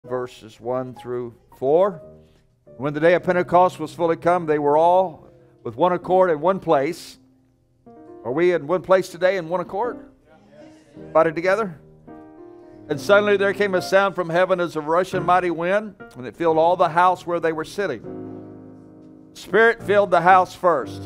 verses 1 through 4. When the day of Pentecost was fully come, they were all with one accord in one place. Are we in one place today in one accord? Invited together? And suddenly there came a sound from heaven as of a rushing mighty wind, and it filled all the house where they were sitting. Spirit filled the house first.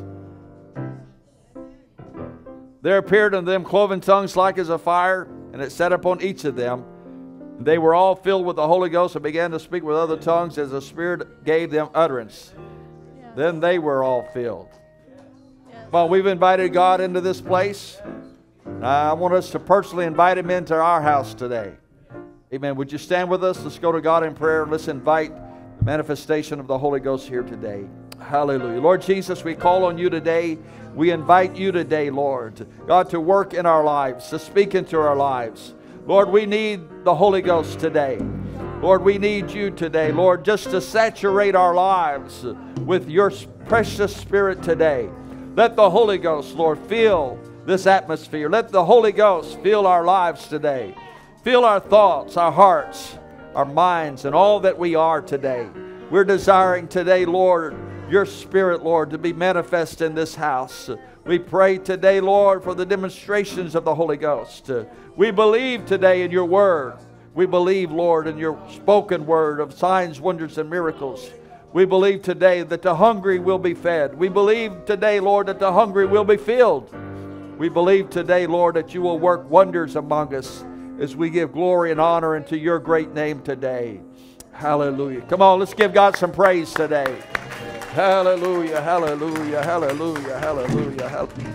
There appeared unto them cloven tongues like as a fire, and it sat upon each of them. They were all filled with the Holy Ghost and began to speak with other tongues as the Spirit gave them utterance. Yeah. Then they were all filled. Yeah. Well, we've invited God into this place. I want us to personally invite Him into our house today. Amen. Would you stand with us? Let's go to God in prayer. Let's invite the manifestation of the Holy Ghost here today. Hallelujah. Lord Jesus, we call on You today. We invite You today, Lord, God, to work in our lives, to speak into our lives. Lord, we need the Holy Ghost today. Lord, we need You today, Lord, just to saturate our lives with Your precious Spirit today. Let the Holy Ghost, Lord, fill this atmosphere. Let the Holy Ghost fill our lives today. Fill our thoughts, our hearts, our minds, and all that we are today. We're desiring today, Lord, Your Spirit, Lord, to be manifest in this house. We pray today, Lord, for the demonstrations of the Holy Ghost. We believe today in Your word. We believe, Lord, in Your spoken word of signs, wonders, and miracles. We believe today that the hungry will be fed. We believe today, Lord, that the hungry will be filled. We believe today, Lord, that You will work wonders among us as we give glory and honor into Your great name today. Hallelujah. Come on, let's give God some praise today. Hallelujah, hallelujah, hallelujah, hallelujah, hallelujah.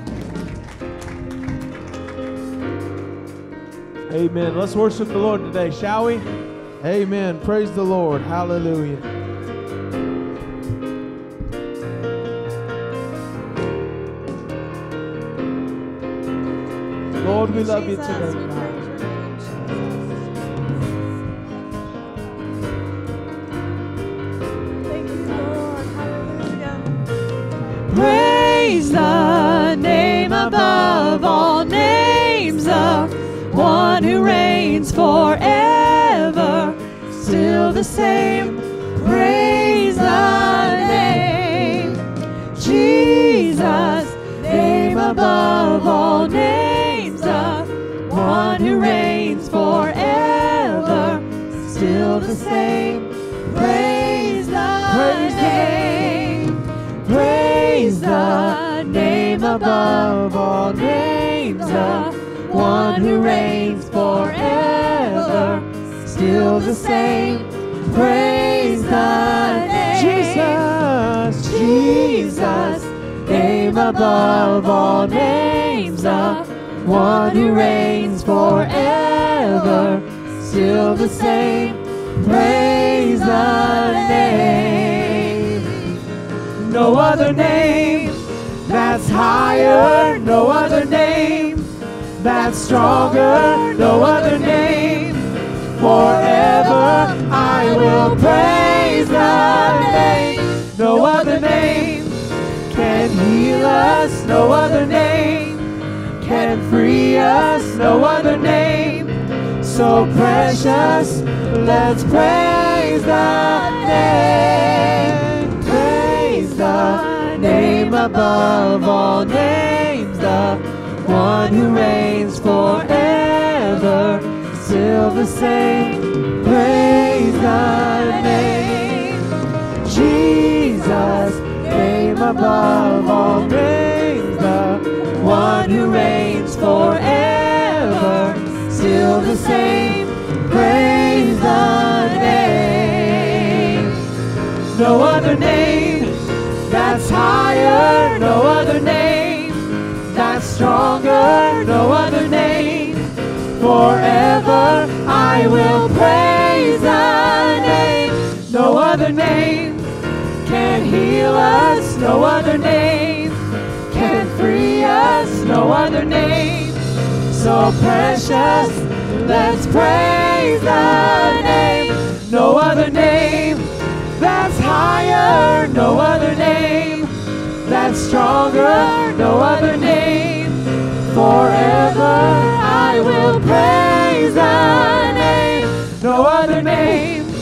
Amen. Let's worship the Lord today, shall we? Amen. Praise the Lord. Hallelujah. Lord, we love You today, God. Praise the name above all names, the one who reigns forever, still the same. Praise the name, Jesus, name above all names, the one who reigns forever, still the same. Praise the name. Praise the name above all names, the one who reigns forever, still the same. Praise the name, Jesus, Jesus, name above all names, the one who reigns forever, still the same. Praise the name. No other name that's higher, no other name that's stronger, no other name. Forever I will praise the name. No other name can heal us, no other name can free us, no other name so precious. Let's praise the name. Praise the name above all names, the one who reigns forever, still the same. Praise the name, Jesus, name above all names, the one who reigns forever, still the same. Praise the name. No other name that's higher, no other name that's stronger, no other name. Forever I will praise the name. No other name can heal us, no other name can free us, no other name so precious. Let's praise the name. No other name that's higher, no other name that's stronger, no other name. Forever I will praise the name. No other name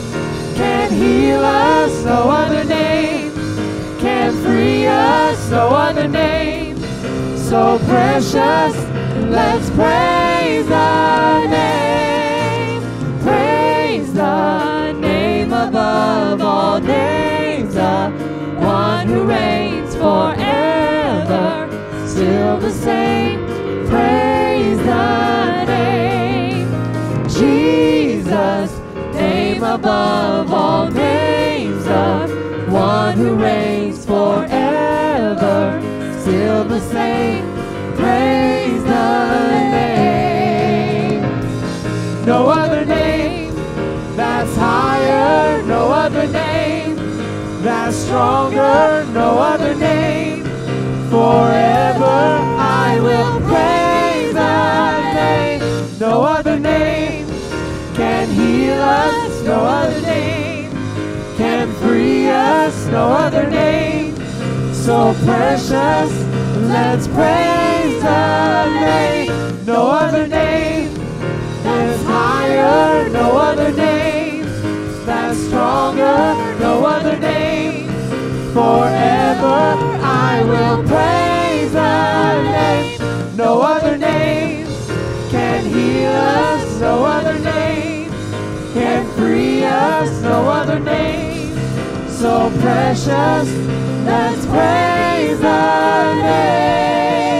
can heal us, no other name can free us, no other name so precious. Let's praise the name, praise the name above all names, the one who reigns forever, still the same. Praise the name, Jesus, name above all names, the one who reigns forever, still the same. Praise the name. No other name that's higher, no other name that's stronger, no other name. Forever I will praise the name. No other name can heal us, no other name can free us, no other name so precious. Let's praise the name. No other name that's higher, no other name that's stronger, no other name. Forever I will praise the name. No other name can heal us, no other name can free us, no other name so precious. Let's praise the name.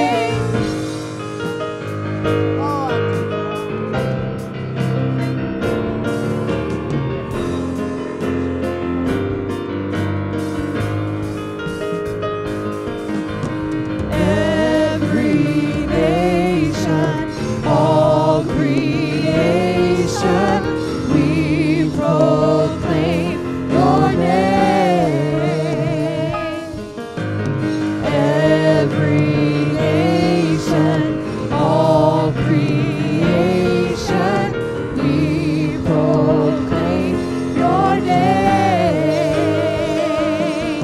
Every nation, all creation, we proclaim your name. Every nation, all creation, we proclaim your name.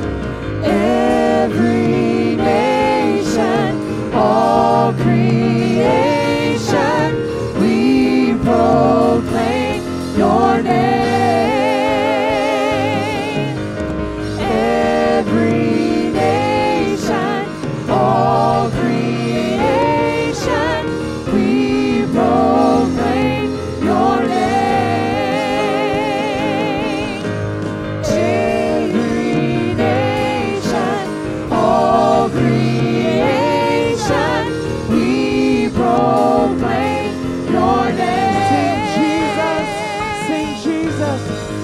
Every nation, all creation, we proclaim your name. Every nation, all creation, we proclaim your name. Every nation, all creation, we proclaim your name. Sing Jesus,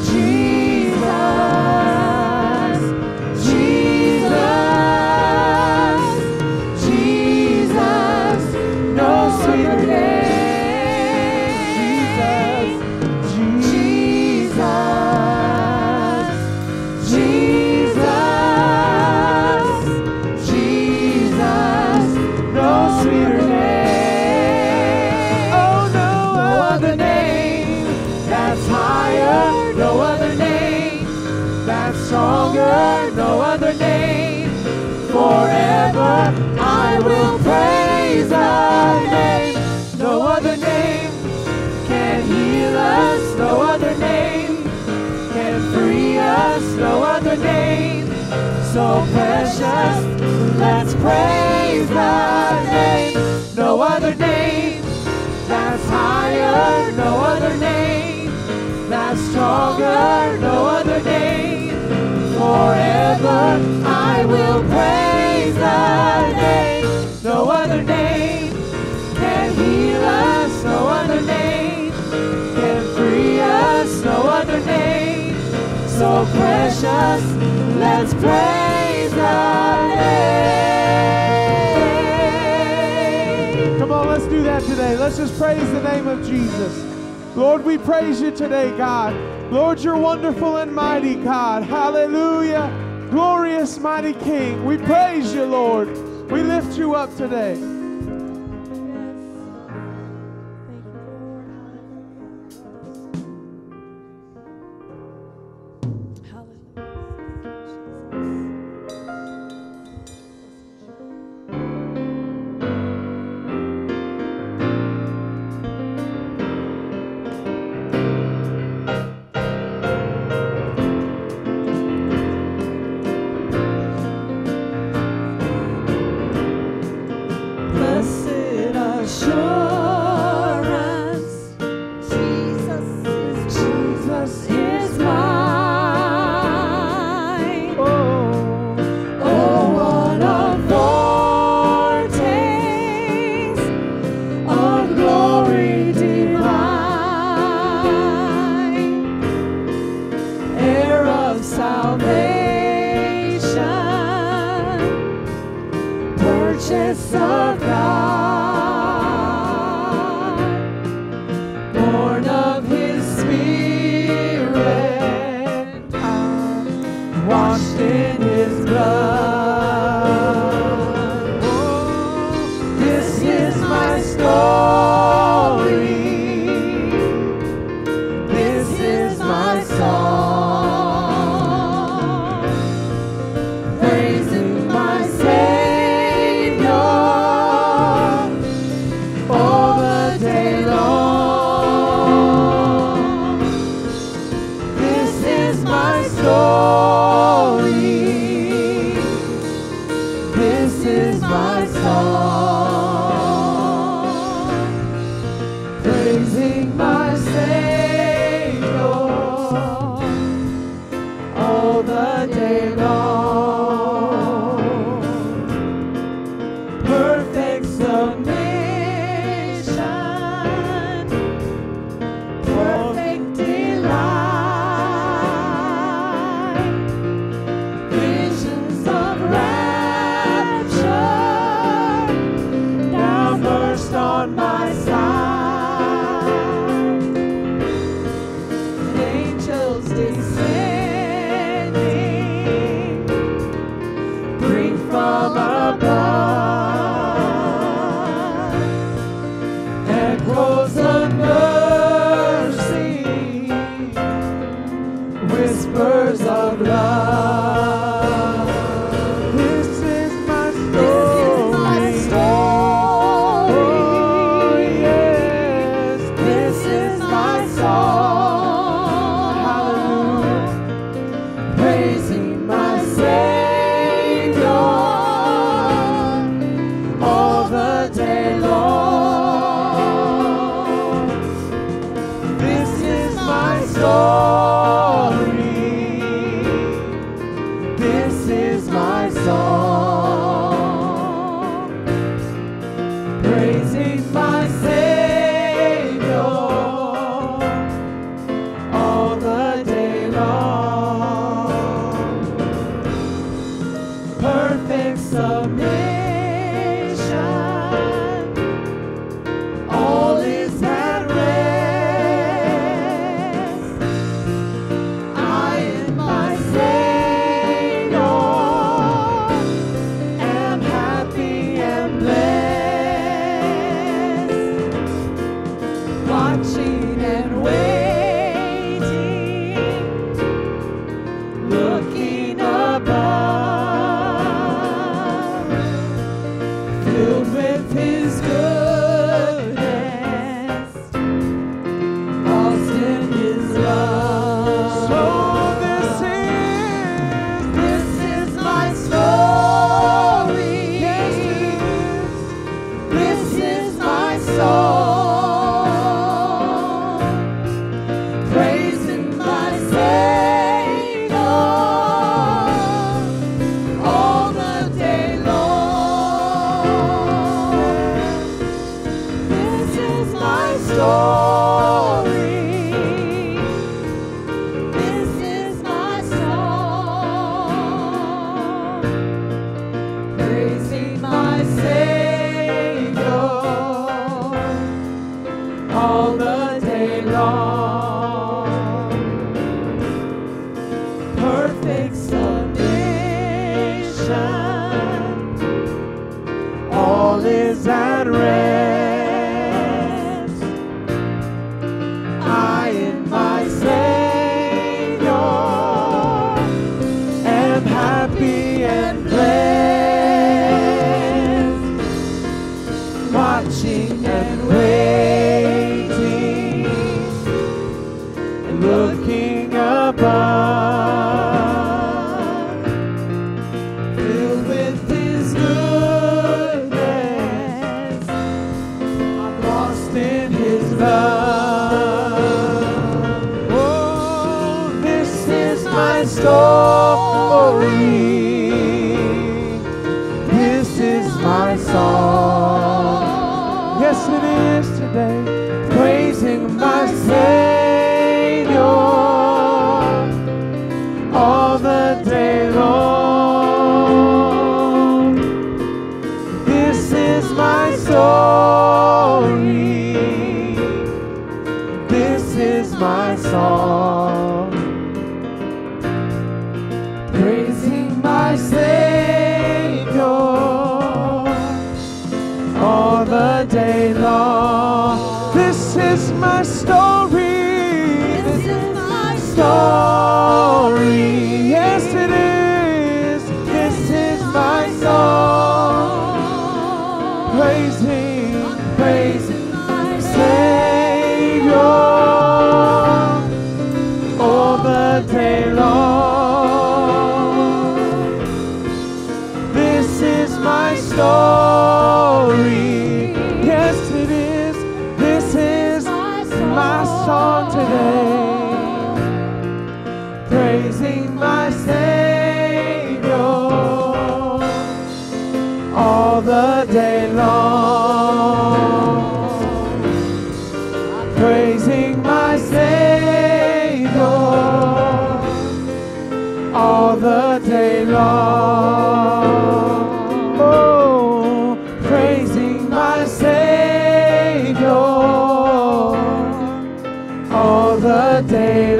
Jesus, Jesus, Jesus, no sweeter name. Jesus, Jesus, Jesus, no sweeter name. Oh, no other name that's higher, no other name that's stronger, no other name. Forever I will praise the name. No other name can heal us, no other name can free us, no other name so precious. Let's praise the name. No other name that's higher, no other name that's stronger, no other name. Forever I will praise the name. No other name can heal us, no other name can free us, no other name so precious. Let's praise the name. come on, let's do that today. Let's just praise the name of Jesus. Lord, we praise you today, God. Lord, you're wonderful and mighty, God. Hallelujah. Glorious, mighty King. We praise you, Lord. We lift you up today. my story. This is my song, praising my Savior all the day long. Perfect submission, perfect delight, visions of rapture now burst on my side. Angels descending, bring from above, echoes of mercy, whispers of love. This is my story. This is my story. Oh, yes. This is my song. Hallelujah. Praising my Savior all the day long. This is my story. This is my song, praising my Savior all the day long. Perfect submission, all is at rest. I in my Savior am happy and blessed, watching and waiting, looking above, filled with His goodness, lost in His love. So this This is my story. Yes, This is my song, praising my Savior all the day long. This is my story. This is my song, praising my Savior all the day long. Perfect submission, all is at rest. I in my Savior am happy and blessed, watching and waiting, and looking above, filled with His goodness, I'm lost in His love. Oh, this is my story. This is my song. Yes, it is today. Praising my Savior all the day long. This is my story. This is my song, all the day long. This is my story. Yes, it is. This is my song today. Praising my Savior all the day long. Praising my Savior all the day long. Oh, praising my Savior all the day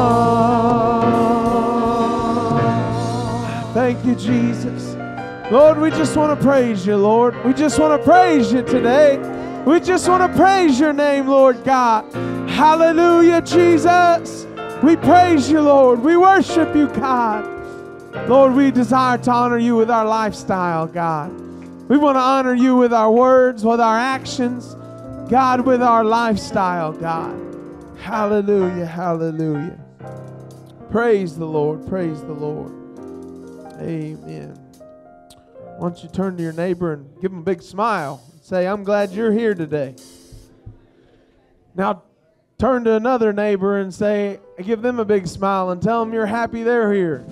long. Thank you, Jesus. Lord, we just want to praise you, Lord. We just want to praise you today. We just want to praise your name, Lord God. Hallelujah, Jesus. We praise you, Lord. We worship you, God. Lord, we desire to honor you with our lifestyle, God. We want to honor you with our words, with our actions, God, with our lifestyle, God. Hallelujah, hallelujah. Praise the Lord, praise the Lord. Amen. Why don't you turn to your neighbor and give him a big smile and say, I'm glad you're here today. Now turn to another neighbor and say, give them a big smile and tell them you're happy they're here.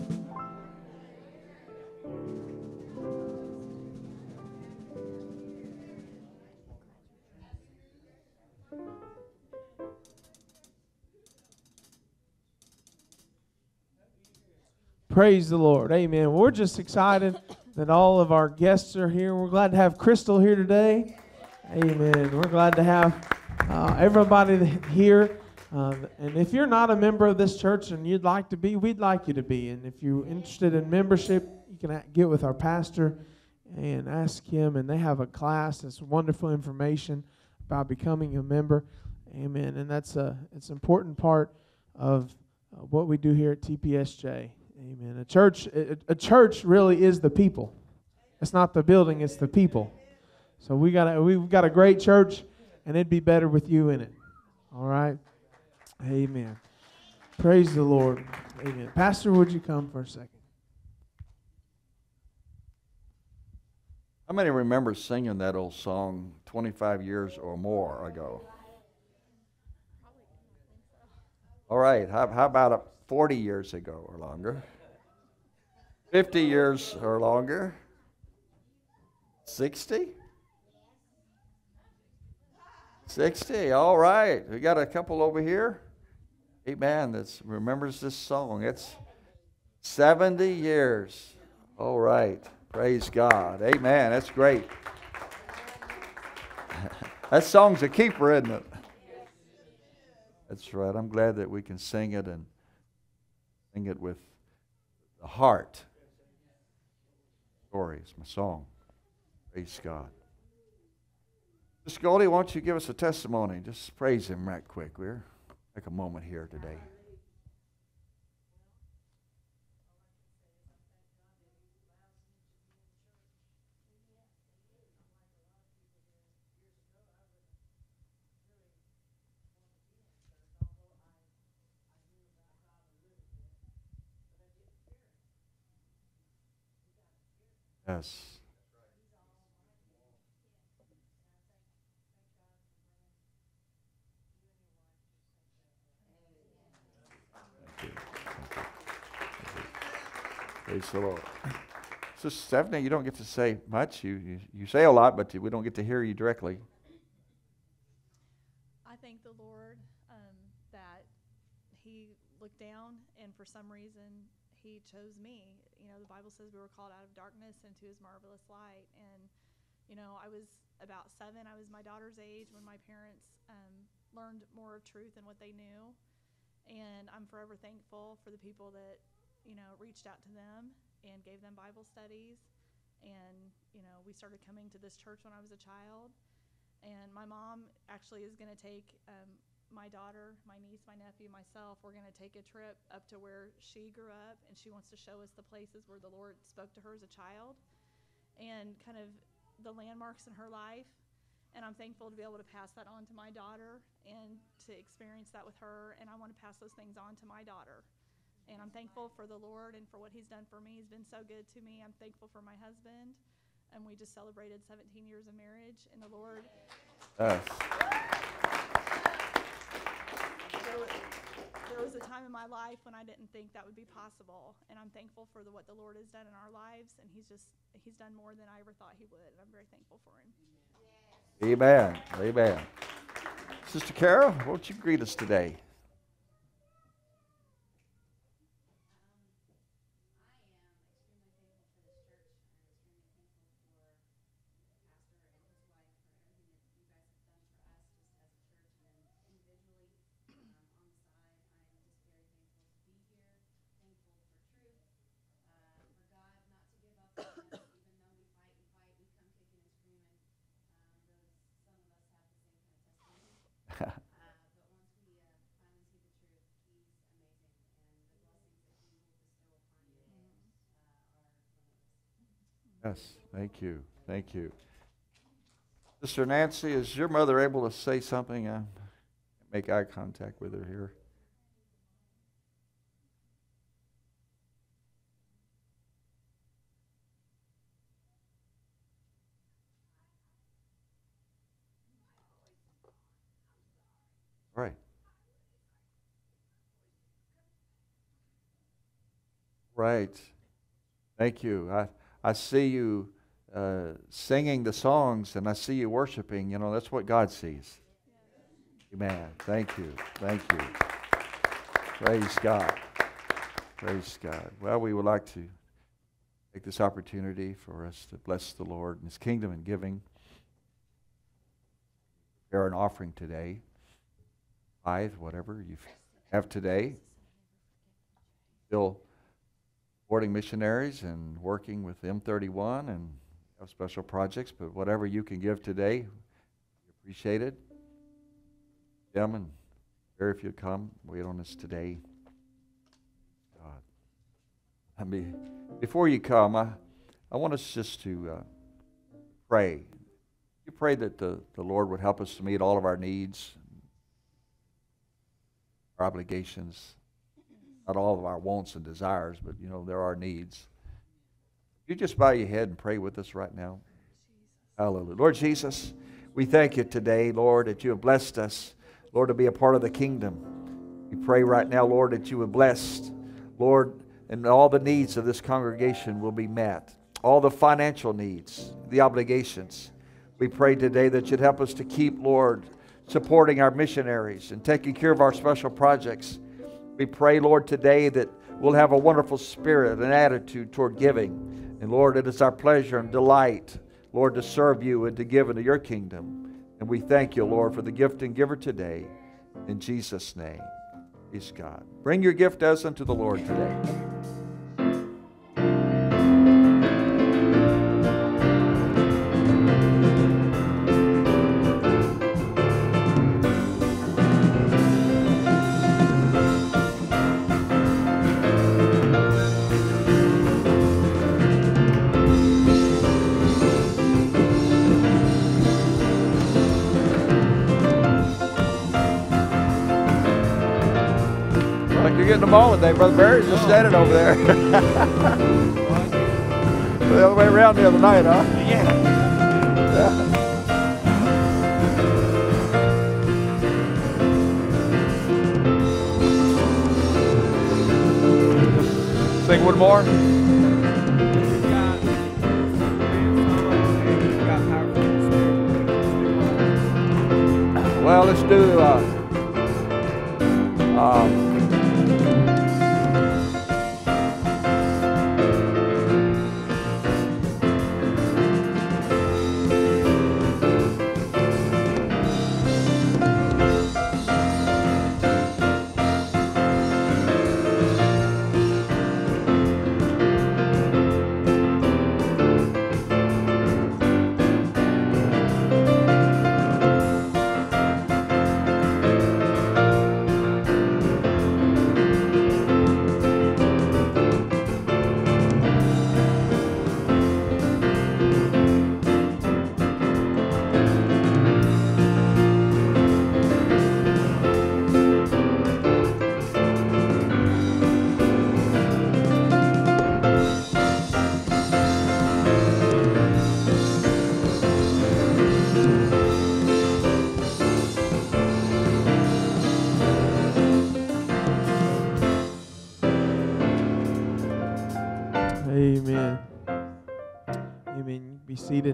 Praise the Lord. Amen. We're just excited that all of our guests are here. We're glad to have Crystal here today. Amen. We're glad to have everybody here. And if you're not a member of this church and you'd like to be, we'd like you to be. And if you're interested in membership, you can get with our pastor and ask him. And they have a class that's wonderful information about becoming a member. Amen. And it's an important part of what we do here at TPSJ. Amen. A church really is the people. It's not the building, it's the people. So we've got a great church, and it'd be better with you in it. All right? Amen. Praise the Lord. Amen. Pastor, would you come for a second? How many remember singing that old song 25 years or more ago? All right. How about 40 years ago or longer? 50 years or longer? 60? 60, all right. We got a couple over here. Amen, that remembers this song. It's 70 years. All right. Praise God. Amen. That's great. That song's a keeper, isn't it? That's right. I'm glad that we can sing it and sing it with the heart. Story is my song. Praise God. Mr. Goldie, why don't you give us a testimony? Just praise him right quick. We're take a moment here today. Yes. Praise the Lord. So, Stephanie, you don't get to say much. You say a lot, but we don't get to hear you directly. I thank the Lord that He looked down, and for some reason, He chose me. You know, the Bible says we were called out of darkness into His marvelous light. And, you know, I was about 7. I was my daughter's age when my parents learned more of truth than what they knew. And I'm forever thankful for the people that, you know, reached out to them and gave them Bible studies. And, you know, we started coming to this church when I was a child. And my mom actually is going to take my daughter, my niece, my nephew, myself. We're going to take a trip up to where she grew up, and she wants to show us the places where the Lord spoke to her as a child and kind of the landmarks in her life. And I'm thankful to be able to pass that on to my daughter and to experience that with her. And I want to pass those things on to my daughter. And I'm thankful for the Lord and for what he's done for me. He's been so good to me. I'm thankful for my husband. And we just celebrated 17 years of marriage in the Lord. Yes. There was a time in my life when I didn't think that would be possible. And I'm thankful for what the Lord has done in our lives. And he's done more than I ever thought he would. And I'm very thankful for him. Amen. Amen. Sister Carol, won't you greet us today? Yes, thank you. Thank you. Sister Nancy, is your mother able to say something? Make eye contact with her here. Right. Right. Thank you. I see you singing the songs, and I see you worshiping. You know, that's what God sees. Amen. Thank you. Thank you. Praise God. Praise God. Well, we would like to take this opportunity for us to bless the Lord and His kingdom and giving. Prepare an offering today. Tithe, whatever you have today. Still supporting missionaries and working with M31 and have special projects, but whatever you can give today, we appreciate it. Jim and Barry, if you'd come, wait on us today. God. Before you come, I want us just to pray. You pray that the Lord would help us to meet all of our needs, our obligations, not all of our wants and desires, but you know, there are needs. You just bow your head and pray with us right now. Hallelujah. Lord Jesus, we thank you today, Lord, that you have blessed us, Lord, to be a part of the kingdom. We pray right now, Lord, that you would bless, Lord, and all the needs of this congregation will be met. All the financial needs, the obligations. We pray today that you'd help us to keep, Lord, supporting our missionaries and taking care of our special projects. We pray, Lord, today that we'll have a wonderful spirit and attitude toward giving. And Lord, it is our pleasure and delight, Lord, to serve you and to give into your kingdom. And we thank you, Lord, for the gift and giver today. In Jesus' name, praise God. Bring your gift as unto the Lord today. Getting them all today. Brother Barry's just standing over there. The other way around the other night, huh? Yeah. Sing one more. Well, let's do Amen. Amen. You can be seated.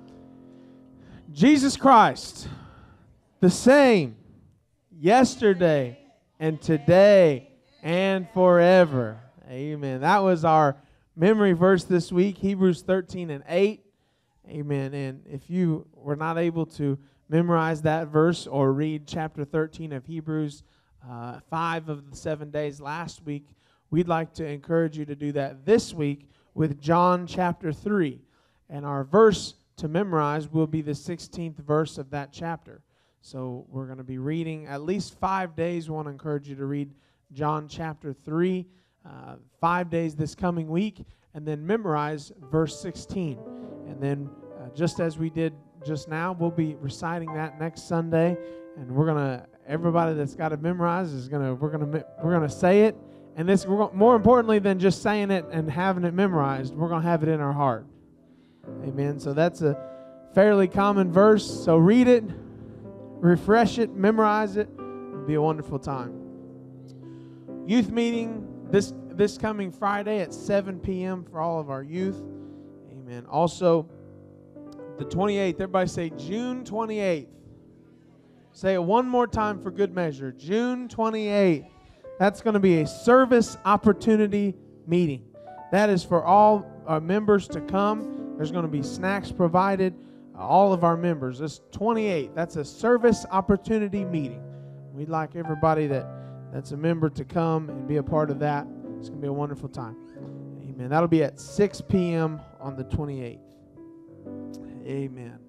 Jesus Christ, the same yesterday and today and forever. Amen. That was our memory verse this week, Hebrews 13:8. Amen. And if you were not able to memorize that verse or read chapter 13 of Hebrews 5 of the 7 days last week, we'd like to encourage you to do that this week with John chapter 3. And our verse to memorize will be the 16th verse of that chapter. So we're going to be reading at least 5 days. We want to encourage you to read John chapter 3, 5 days this coming week, and then memorize verse 16. And then just as we did just now, we'll be reciting that next Sunday, and we're gonna, everybody that's got it memorized is gonna, we're gonna say it, and this, more importantly than just saying it and having it memorized, we're gonna have it in our heart. Amen. So that's a fairly common verse. So read it, refresh it, memorize it. It'll be a wonderful time. Youth meeting this coming Friday at 7 p.m. for all of our youth. Amen. Also, the 28th, everybody say June 28th. Say it one more time for good measure. June 28th. That's going to be a service opportunity meeting. That is for all our members to come. There's going to be snacks provided. All of our members. This 28th, that's a service opportunity meeting. We'd like everybody that's a member to come and be a part of that. It's going to be a wonderful time. Amen. That'll be at 6 p.m. on the 28th. Amen.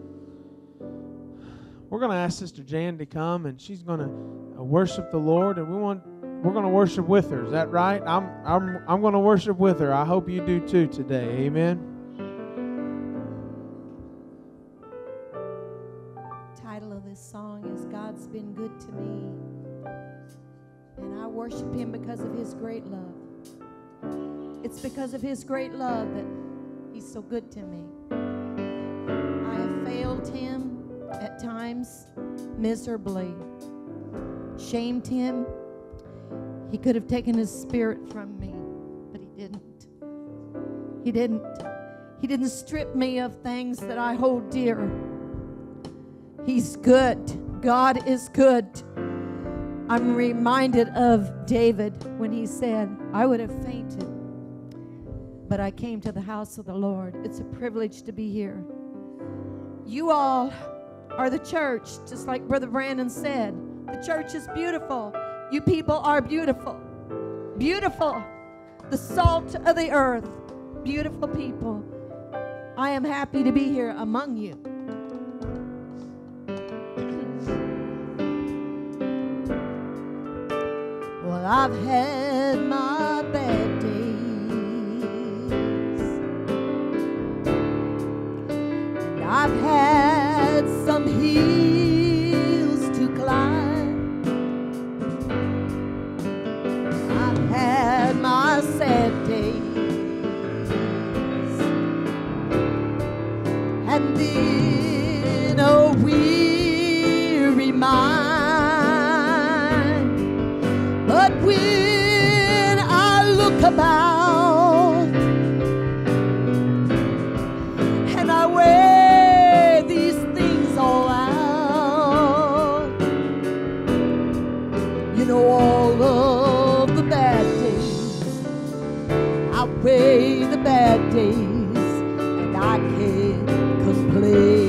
We're going to ask Sister Jan to come, and she's going to worship the Lord, and we're going to worship with her. Is that right? I'm going to worship with her. I hope you do too today. Amen. Title of this song is God's Been Good to Me, and I worship Him because of His great love. It's because of His great love that He's so good to me. I have failed Him at times miserably, shamed Him. He could have taken His Spirit from me, but He didn't. He didn't strip me of things that I hold dear. He's good. God is good. I'm reminded of David when he said, I would have fainted, but I came to the house of the Lord. It's a privilege to be here. You all are the church, just like Brother Brandon said. The church is beautiful. You people are beautiful. Beautiful. The salt of the earth. Beautiful people. I am happy to be here among you. Well, I've had my bad days, and I've had some hills to climb. I've had my sad days, and then a weary mind. But when I look about and I weigh these things all out, you know, all of the bad days outweigh the bad days, and I can't complain.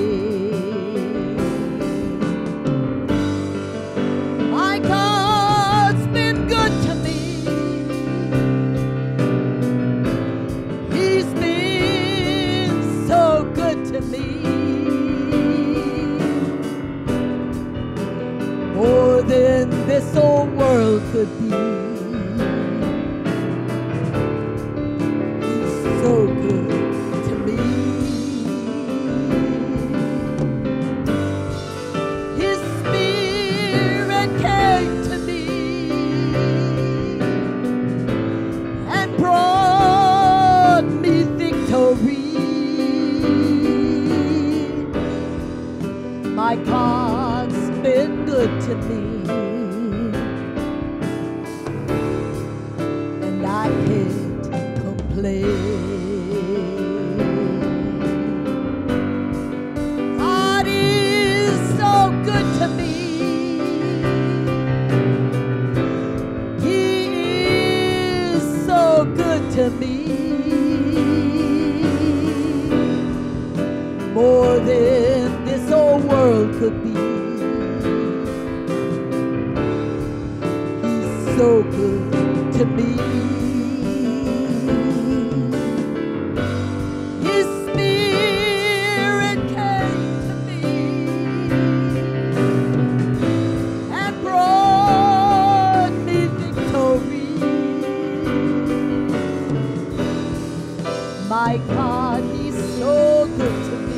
This old world could be. He's so good to me. His Spirit came to me and brought me victory. My God's been good to me. I can't complain. to me, more than this whole world could be. He's so good to me. His Spirit came to me and brought me victory. My God, He's so good to me,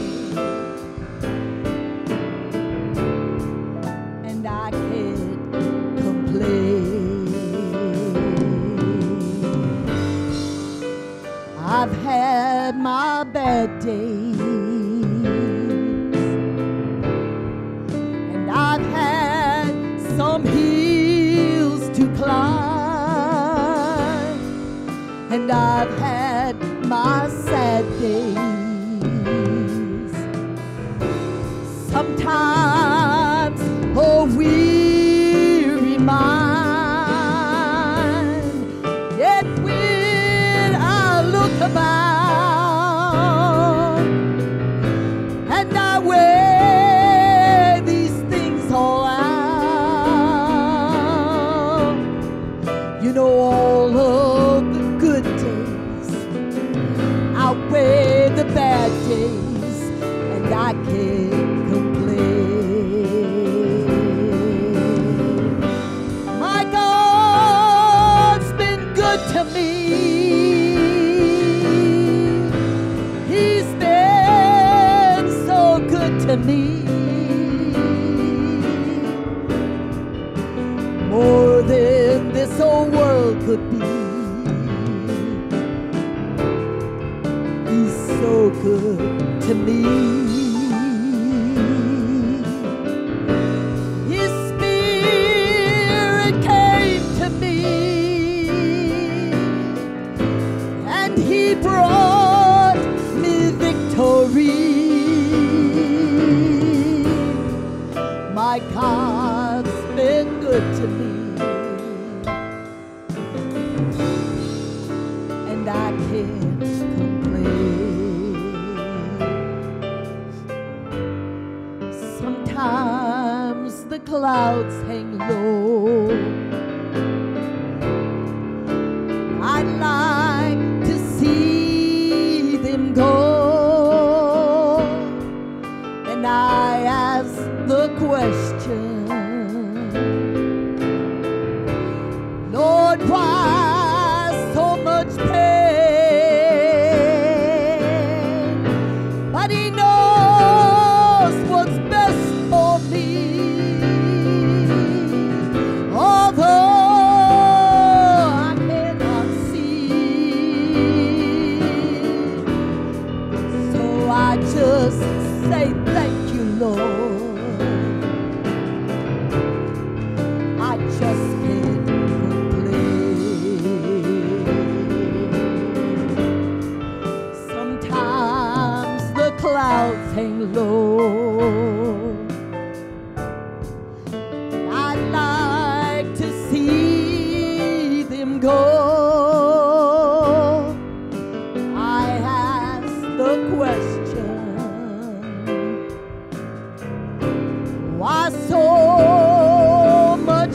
and I can't complain. I've had my bad days, and I've had some hills to climb, and I've had my sad days. Sometimes a weary mind, yet when I look about and I weigh these things all out, you know, all of the good days outweigh the bad days, and I can't complain. My God's been good to me. He's been so good to me, more than this whole world could be. He's so good to me. His Spirit came to me and He brought me victory. My God's been good to me, and I can't complain. Sometimes the clouds hang low. I'd like to see them go, and I ask the question, Lord, why so much pain? But He knows what's best for me. Although I cannot see, so I just say thank you, Lord. I just can't complain. Sometimes the clouds hang low. I'd like to see them go. I ask the question, why so much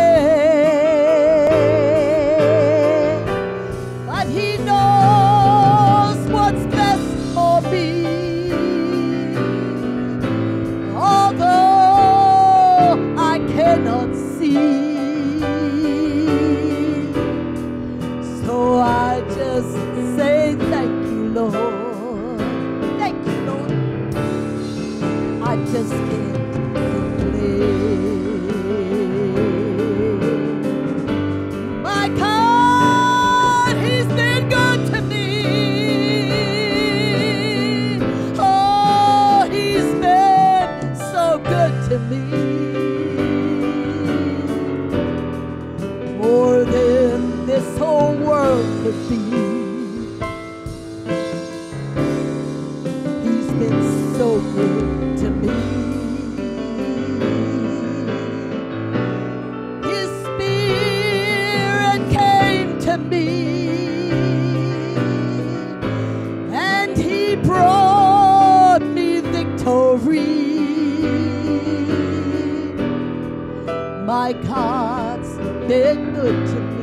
pain? But He knows what's best for me. Although I cannot see, so I just say thank you, Lord. Thank you, Lord. I just can't complain. My God, He's been good to me. Oh, He's been so good to me, more than this whole world could be. He's been so good to me. His Spirit came to me been good to me.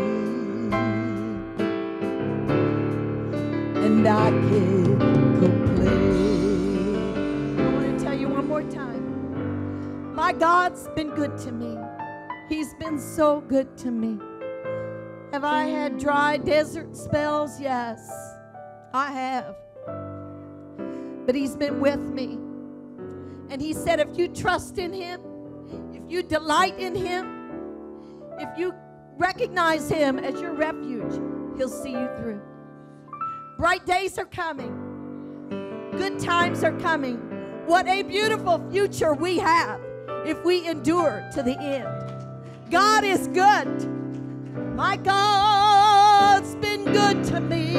And I can't complain. I want to tell you one more time. My God's been good to me. He's been so good to me. Have I had dry desert spells? Yes, I have. But He's been with me. And He said, if you trust in Him, if you delight in Him, if you recognize Him as your refuge, He'll see you through. Bright days are coming. Good times are coming. What a beautiful future we have if we endure to the end. God is good. My God's been good to me.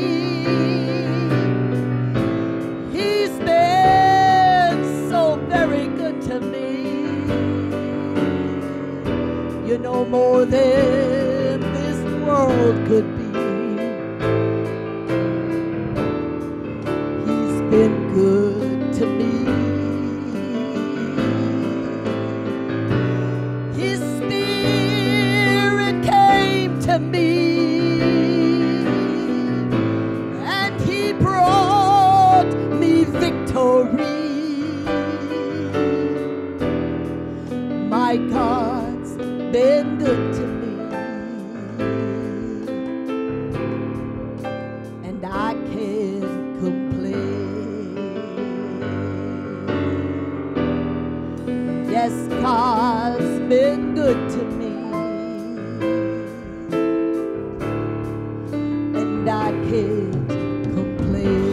He's been so very good to me. You know, more than this world could be. He's been good to me. His Spirit came to me, and He brought me victory. My God's been good to me, and I can't complain. Yes, God's been good to me, and I can't complain.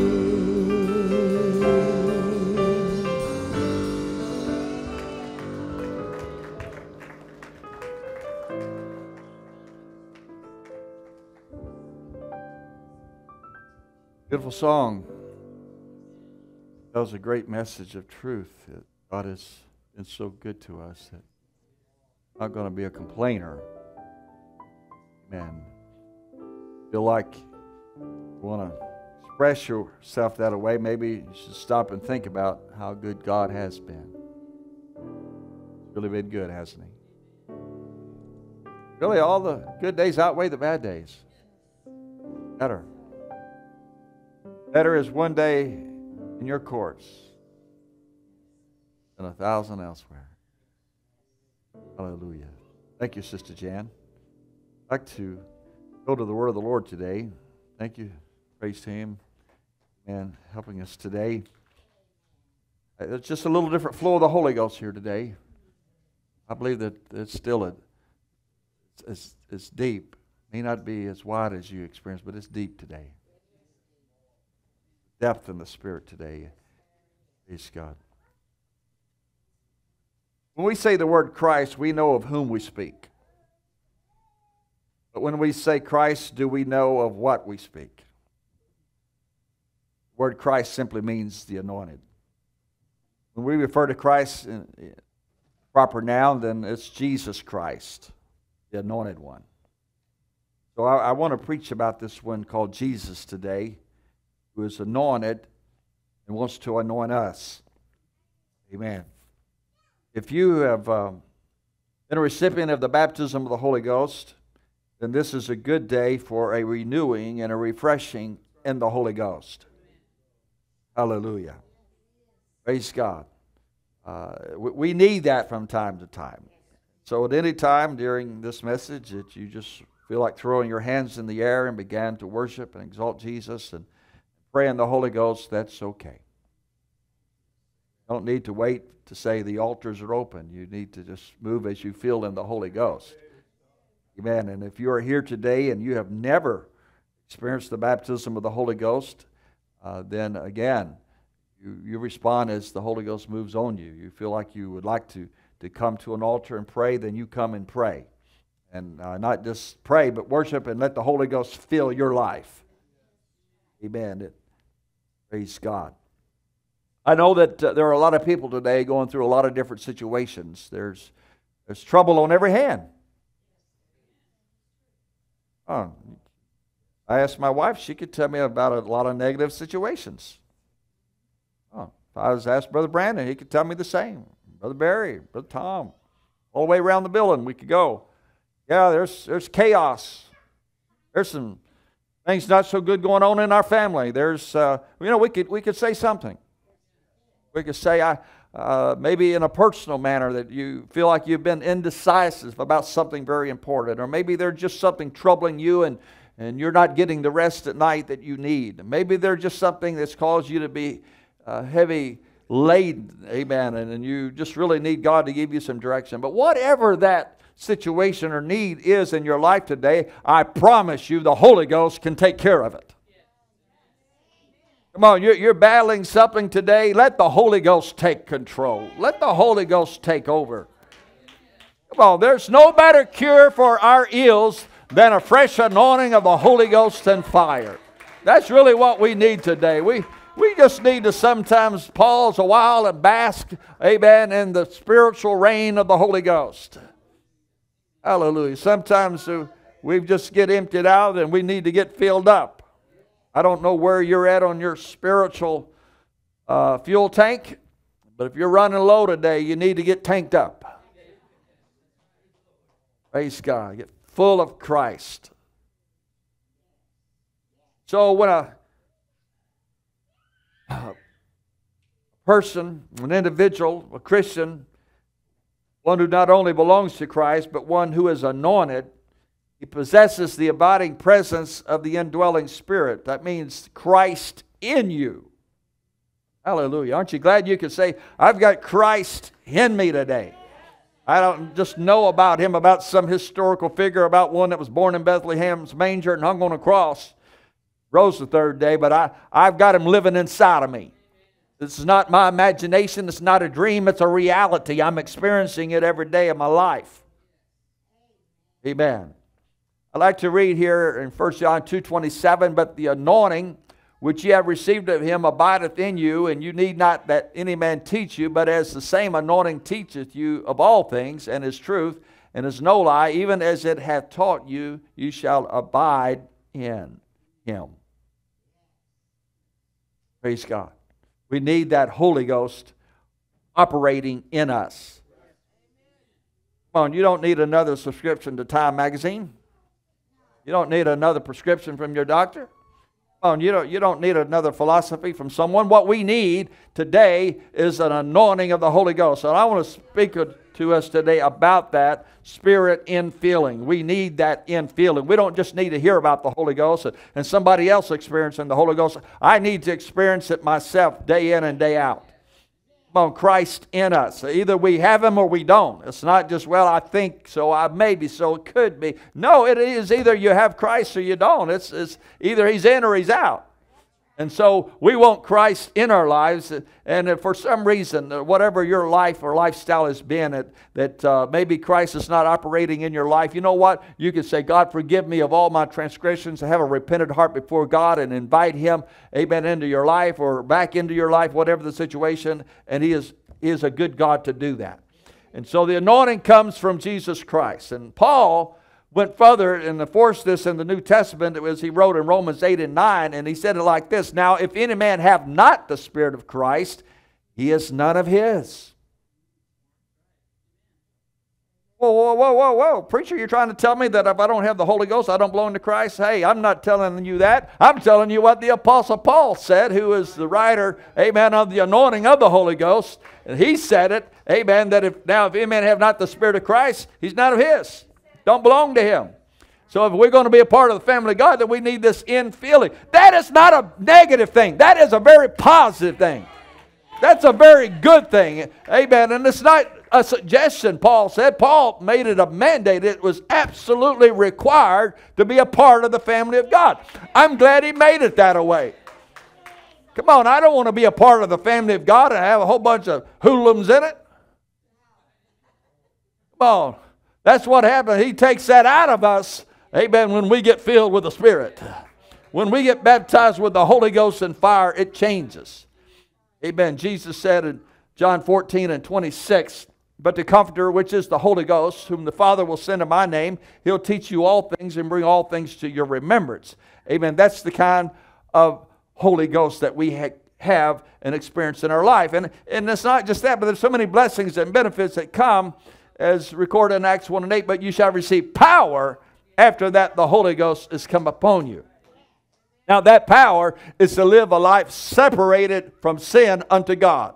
Beautiful song. That was a great message of truth. That God has been so good to us that I'm not going to be a complainer. Amen. Feel like you want to express yourself that way, maybe you should stop and think about how good God has been. He's really been good, hasn't He? Really, all the good days outweigh the bad days. Better. Better is one day in your courts than 1,000 elsewhere. Hallelujah. Thank you, Sister Jan. I'd like to go to the word of the Lord today. Thank you, praise to Him, and helping us today. It's just a little different flow of the Holy Ghost here today. I believe that it's still it's deep. It may not be as wide as you experience, but it's deep today. Depth in the Spirit today. Praise God. When we say the word Christ, we know of whom we speak. But when we say Christ, do we know of what we speak? The word Christ simply means the anointed. When we refer to Christ in proper noun, then it's Jesus Christ, the anointed one. So I want to preach about this one called Jesus today, who is anointed and wants to anoint us. Amen. If you have been a recipient of the baptism of the Holy Ghost, then this is a good day for a renewing and a refreshing in the Holy Ghost. Hallelujah. Praise God. We need that from time to time. So at any time during this message that you just feel like throwing your hands in the air and begin to worship and exalt Jesus and pray in the Holy Ghost, that's okay. You don't need to wait to say the altars are open. You need to just move as you feel in the Holy Ghost. Amen. And if you are here today and you have never experienced the baptism of the Holy Ghost, then again, you respond as the Holy Ghost moves on you. You feel like you would like to come to an altar and pray, then you come and pray. And not just pray, but worship and let the Holy Ghost fill your life. Amen. Praise God. I know that there are a lot of people today going through a lot of different situations. There's trouble on every hand. I asked my wife, she could tell me about a lot of negative situations. If I was asked Brother Brandon, he could tell me the same. Brother Barry, Brother Tom, all the way around the building we could go. Yeah, there's chaos. There's some things not so good going on in our family. There's, we could say something. We could say, maybe in a personal manner, that you feel like you've been indecisive about something very important, or maybe there's just something troubling you and you're not getting the rest at night that you need. Maybe there's just something that's caused you to be heavy laden, amen, and you just really need God to give you some direction. But whatever that situation or need is in your life today, I promise you the Holy Ghost can take care of it. Come on, you're battling something today. Let the Holy Ghost take control. Let the Holy Ghost take over. Come on, there's no better cure for our ills than a fresh anointing of the Holy Ghost and fire. That's really what we need today. We just need to sometimes pause a while and bask, amen, in the spiritual rain of the Holy Ghost. Hallelujah. Sometimes we just get emptied out and we need to get filled up. I don't know where you're at on your spiritual fuel tank, but if you're running low today, you need to get tanked up. Praise God. Get full of Christ. So when a person, an individual, a Christian, one who not only belongs to Christ, but one who is anointed, he possesses the abiding presence of the indwelling Spirit. That means Christ in you. Hallelujah. Aren't you glad you can say, I've got Christ in me today? I don't just know about Him, about some historical figure, about one that was born in Bethlehem's manger and hung on a cross, rose the third day, but I've got Him living inside of me. This is not my imagination. It's not a dream. It's a reality. I'm experiencing it every day of my life. Amen. I'd like to read here in 1 John 2:27, but the anointing which ye have received of Him abideth in you, and you need not that any man teach you, but as the same anointing teacheth you of all things, and is truth, and is no lie, even as it hath taught you, you shall abide in Him. Praise God. We need that Holy Ghost operating in us. Come on, you don't need another subscription to Time magazine. You don't need another prescription from your doctor. Come on, you don't need another philosophy from someone. What we need today is an anointing of the Holy Ghost. And I want to speak to us today about that Spirit infilling. We need that infilling. We don't just need to hear about the Holy Ghost and somebody else experiencing the Holy Ghost. I need to experience it myself day in and day out. Come on, Christ in us. Either we have Him or we don't. It's not just, well, I think so, I maybe so, it could be. No, it is either you have Christ or you don't. It's either He's in or He's out. And so we want Christ in our lives, and if for some reason, whatever your life or lifestyle has been, that maybe Christ is not operating in your life, you know what? You can say, God, forgive me of all my transgressions, have a repentant heart before God, and invite Him, amen, into your life or back into your life, whatever the situation, and He is a good God to do that. And so the anointing comes from Jesus Christ. And Paul went further and enforced this in the New Testament as he wrote in Romans 8 and 9, and he said it like this: Now, if any man have not the Spirit of Christ, he is none of His. Whoa. Preacher, you're trying to tell me that if I don't have the Holy Ghost, I don't belong to Christ? Hey, I'm not telling you that. I'm telling you what the Apostle Paul said, who is the writer, amen, of the anointing of the Holy Ghost. And he said it, amen, that if any man have not the Spirit of Christ, he's not of His. Don't belong to Him. So if we're going to be a part of the family of God, then we need this infilling. That is not a negative thing. That is a very positive thing. That's a very good thing. Amen. And it's not a suggestion, Paul said. Paul made it a mandate. It was absolutely required to be a part of the family of God. I'm glad he made it that way. Come on, I don't want to be a part of the family of God and have a whole bunch of hoodlums in it. Come on. That's what happened. He takes that out of us, amen, when we get filled with the Spirit. When we get baptized with the Holy Ghost and fire, it changes. Amen. Jesus said in John 14 and 26, But the Comforter, which is the Holy Ghost, whom the Father will send in my name, He'll teach you all things and bring all things to your remembrance. Amen. That's the kind of Holy Ghost that we have and experience in our life. And it's not just that, but there's so many blessings and benefits that come as recorded in Acts 1 and 8, but you shall receive power after that the Holy Ghost is come upon you. Now that power is to live a life separated from sin unto God.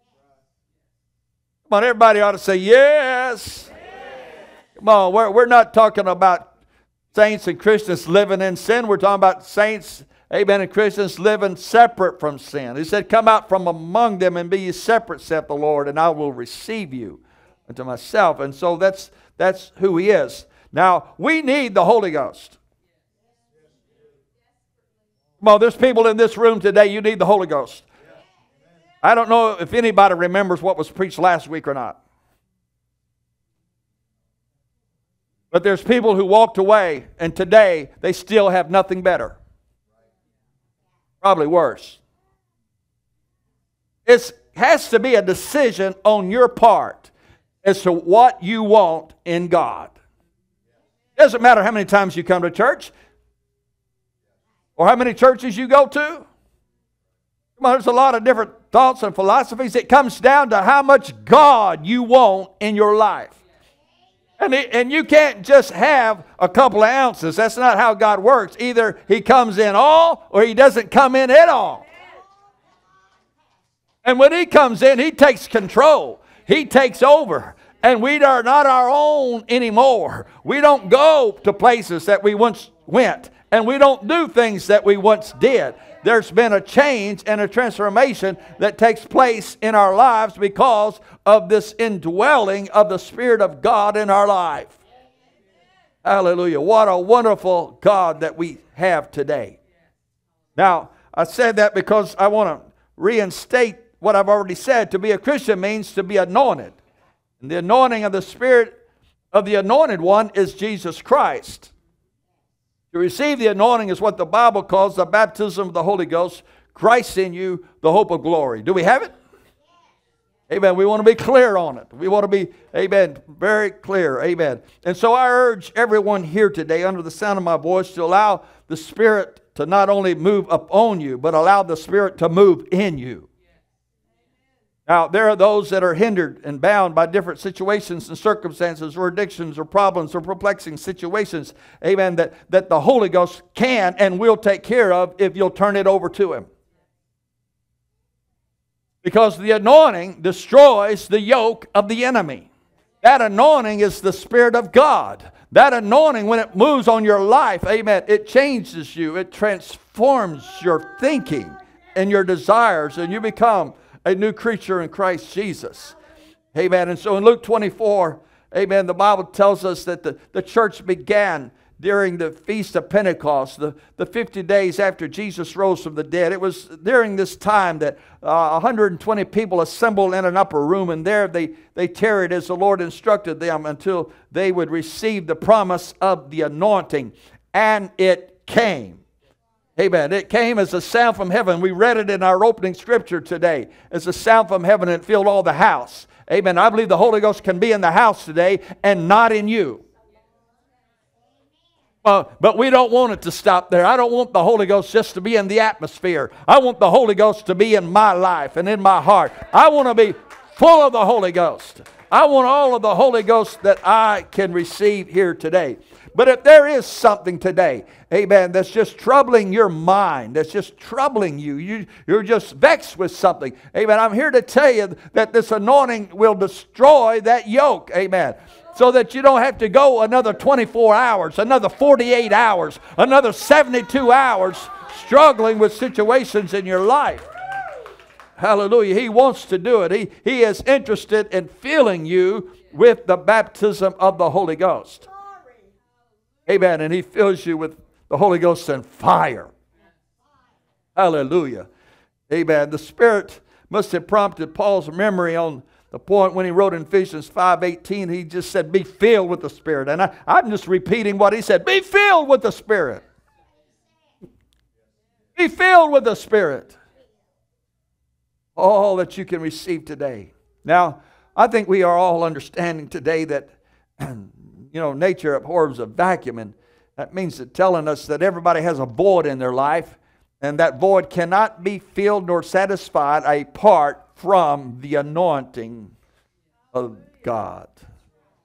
Come on, everybody ought to say yes. Come on, we're not talking about saints and Christians living in sin. We're talking about saints, amen, and Christians living separate from sin. He said, come out from among them and be ye separate, saith the Lord, and I will receive you unto myself. And so that's who He is. Now, we need the Holy Ghost. Come on, there's people in this room today, you need the Holy Ghost. I don't know if anybody remembers what was preached last week or not. But there's people who walked away, and today they still have nothing better. Probably worse. It has to be a decision on your part as to what you want in God. It doesn't matter how many times you come to church or how many churches you go to. Come on, there's a lot of different thoughts and philosophies. It comes down to how much God you want in your life. And you can't just have a couple of ounces. That's not how God works. Either He comes in all or He doesn't come in at all. And when He comes in, He takes control. He takes over. And we are not our own anymore. We don't go to places that we once went. And we don't do things that we once did. There's been a change and a transformation that takes place in our lives because of this indwelling of the Spirit of God in our life. Hallelujah. What a wonderful God that we have today. Now, I said that because I want to reinstate what I've already said. To be a Christian means to be anointed. And the anointing of the Spirit of the Anointed One is Jesus Christ. To receive the anointing is what the Bible calls the baptism of the Holy Ghost. Christ in you, the hope of glory. Do we have it? Amen. We want to be clear on it. We want to be, amen, very clear. Amen. And so I urge everyone here today under the sound of my voice to allow the Spirit to not only move upon you, but allow the Spirit to move in you. Now, there are those that are hindered and bound by different situations and circumstances or addictions or problems or perplexing situations, amen, that the Holy Ghost can and will take care of if you'll turn it over to Him. Because the anointing destroys the yoke of the enemy. That anointing is the Spirit of God. That anointing, when it moves on your life, amen, it changes you. It transforms your thinking and your desires, and you become a new creature in Christ Jesus. Amen. And so in Luke 24, amen, the Bible tells us that the church began during the Feast of Pentecost, the 50 days after Jesus rose from the dead. It was during this time that 120 people assembled in an upper room, and there they tarried as the Lord instructed them until they would receive the promise of the anointing. And it came. Amen. It came as a sound from heaven. We read it in our opening scripture today. As a sound from heaven, and it filled all the house. Amen. I believe the Holy Ghost can be in the house today and not in you. But we don't want it to stop there. I don't want the Holy Ghost just to be in the atmosphere. I want the Holy Ghost to be in my life and in my heart. I want to be full of the Holy Ghost. I want all of the Holy Ghost that I can receive here today. But if there is something today, amen, that's just troubling your mind, that's just troubling you, you're just vexed with something, amen, I'm here to tell you that this anointing will destroy that yoke, amen, so that you don't have to go another 24 hours, another 48 hours, another 72 hours struggling with situations in your life. Hallelujah. He wants to do it. He is interested in filling you with the baptism of the Holy Ghost. Amen. And He fills you with the Holy Ghost and fire. Hallelujah. Amen. The Spirit must have prompted Paul's memory on the point when he wrote in Ephesians 5:18. He just said, be filled with the Spirit. And I'm just repeating what he said. Be filled with the Spirit. Be filled with the Spirit. All that you can receive today. Now, I think we are all understanding today that nature abhors a vacuum, and that means that telling us that everybody has a void in their life, and that void cannot be filled nor satisfied apart from the anointing of God.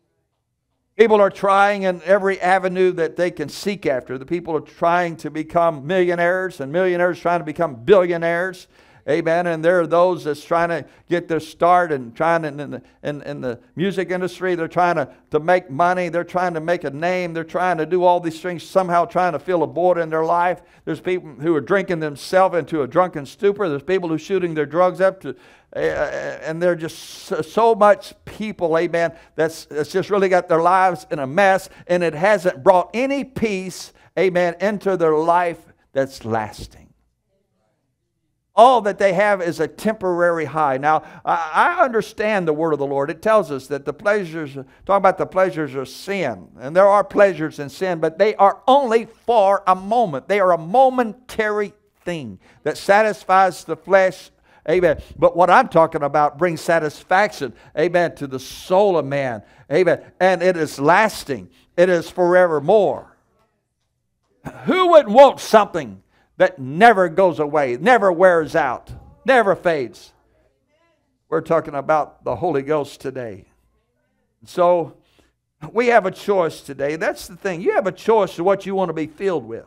People are trying in every avenue that they can seek after. The people are trying to become millionaires, and millionaires trying to become billionaires. Amen. And there are those that's trying to get their start and trying in the music industry. They're trying to make money. They're trying to make a name. They're trying to do all these things, somehow trying to fill a void in their life. There's people who are drinking themselves into a drunken stupor. There's people who are shooting their drugs up to, and they're just so much people, amen, that's just really got their lives in a mess, and it hasn't brought any peace, amen, into their life that's lasting. All that they have is a temporary high. Now, I understand the word of the Lord. It tells us that the pleasures, talking about the pleasures of sin, and there are pleasures in sin, but they are only for a moment. They are a momentary thing that satisfies the flesh. Amen. But what I'm talking about brings satisfaction, amen, to the soul of man. Amen. And it is lasting. It is forevermore. Who would want something that never goes away, never wears out, never fades? We're talking about the Holy Ghost today. So we have a choice today. That's the thing. You have a choice of what you want to be filled with.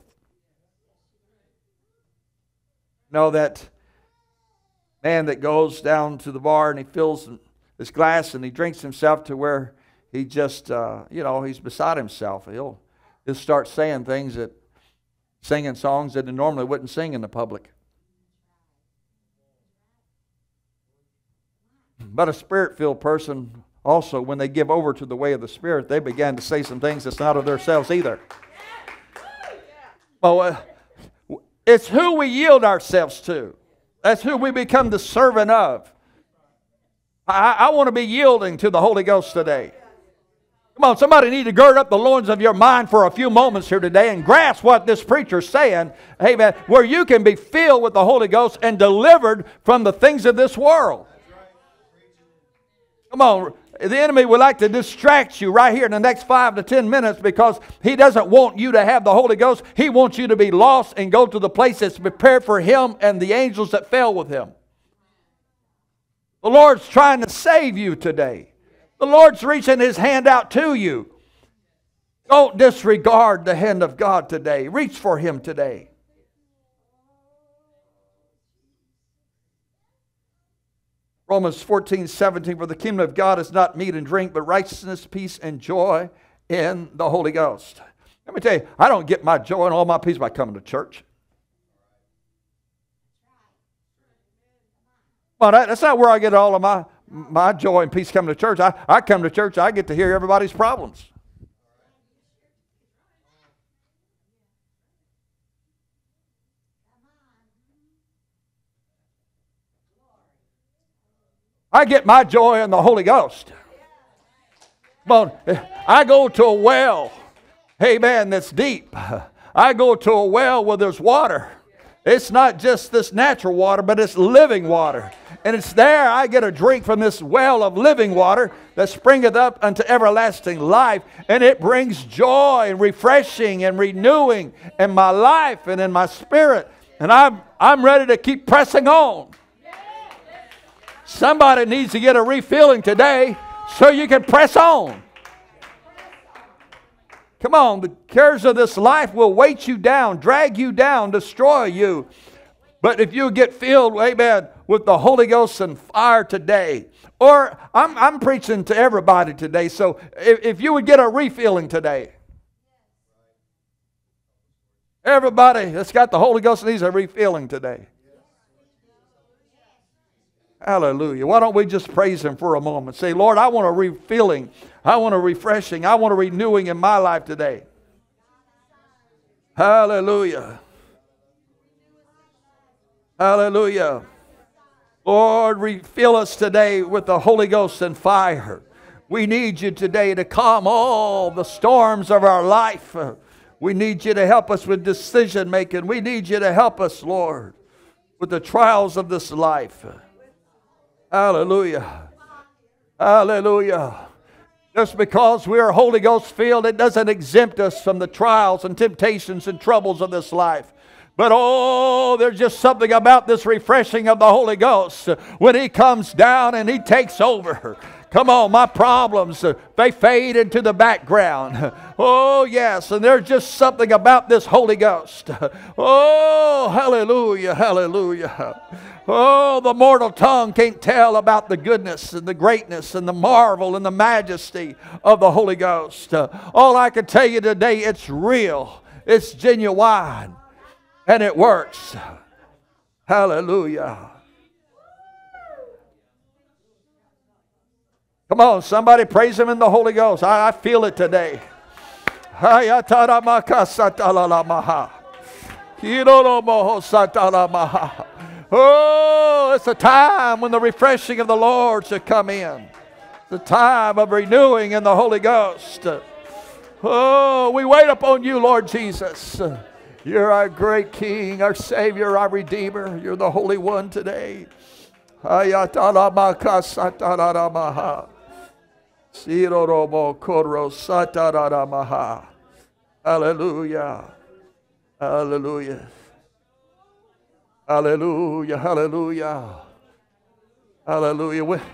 Know that man that goes down to the bar and he fills his glass and he drinks himself to where he just, he's beside himself. He'll start saying things singing songs that he normally wouldn't sing in the public. But a Spirit-filled person also, when they give over to the way of the Spirit, they began to say some things that's not of themselves either. Well, it's who we yield ourselves to. That's who we become the servant of. I want to be yielding to the Holy Ghost today. Come on, somebody need to gird up the loins of your mind for a few moments here today and grasp what this preacher's saying. Amen. Where you can be filled with the Holy Ghost and delivered from the things of this world. Come on. The enemy would like to distract you right here in the next 5 to 10 minutes because he doesn't want you to have the Holy Ghost. He wants you to be lost and go to the place that's prepared for him and the angels that fell with him. The Lord's trying to save you today. The Lord's reaching His hand out to you. Don't disregard the hand of God today. Reach for Him today. Romans 14:17, for the kingdom of God is not meat and drink, but righteousness, peace, and joy in the Holy Ghost. Let me tell you, I don't get my joy and all my peace by coming to church. Well, that's not where I get all of my joy and peace coming to church. I come to church, I get to hear everybody's problems. I get my joy in the Holy Ghost. But I go to a well, amen, that's deep. I go to a well where there's water. It's not just this natural water, but it's living water. And it's there I get a drink from this well of living water that springeth up unto everlasting life. And it brings joy and refreshing and renewing in my life and in my spirit. And I'm ready to keep pressing on. Somebody needs to get a refilling today so you can press on. Come on, the cares of this life will weight you down, drag you down, destroy you. But if you get filled, amen, with the Holy Ghost and fire today, or I'm preaching to everybody today, so if you would get a refilling today. Everybody that's got the Holy Ghost needs a refilling today. Hallelujah. Why don't we just praise Him for a moment? Say, Lord, I want a refilling. I want a refreshing. I want a renewing in my life today. Hallelujah. Hallelujah. Lord, refill us today with the Holy Ghost and fire. We need You today to calm all the storms of our life. We need You to help us with decision making. We need You to help us, Lord, with the trials of this life. Hallelujah. Hallelujah. Just because we are Holy Ghost filled, it doesn't exempt us from the trials and temptations and troubles of this life. But oh, there's just something about this refreshing of the Holy Ghost when He comes down and He takes over. Come on, my problems, they fade into the background. Oh, yes, and there's just something about this Holy Ghost. Oh, hallelujah, hallelujah. Oh, the mortal tongue can't tell about the goodness and the greatness and the marvel and the majesty of the Holy Ghost. All I can tell you today, it's real, it's genuine, and it works. Hallelujah. Come on, somebody praise Him in the Holy Ghost. I feel it today. Oh, it's a time when the refreshing of the Lord should come in. The time of renewing in the Holy Ghost. Oh, we wait upon you, Lord Jesus. You're our great King, our Savior, our Redeemer. You're the Holy One today. Hallelujah. Hallelujah. Hallelujah. Hallelujah. Hallelujah. Hallelujah.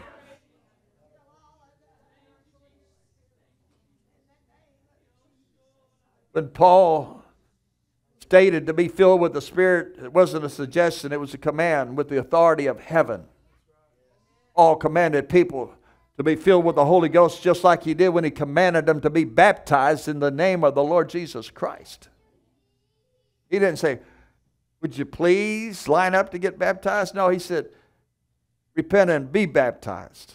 When Paul stated to be filled with the Spirit, it wasn't a suggestion, it was a command with the authority of heaven. Paul commanded people to be filled with the Holy Ghost just like he did when he commanded them to be baptized in the name of the Lord Jesus Christ. He didn't say, would you please line up to get baptized? No, he said, repent and be baptized.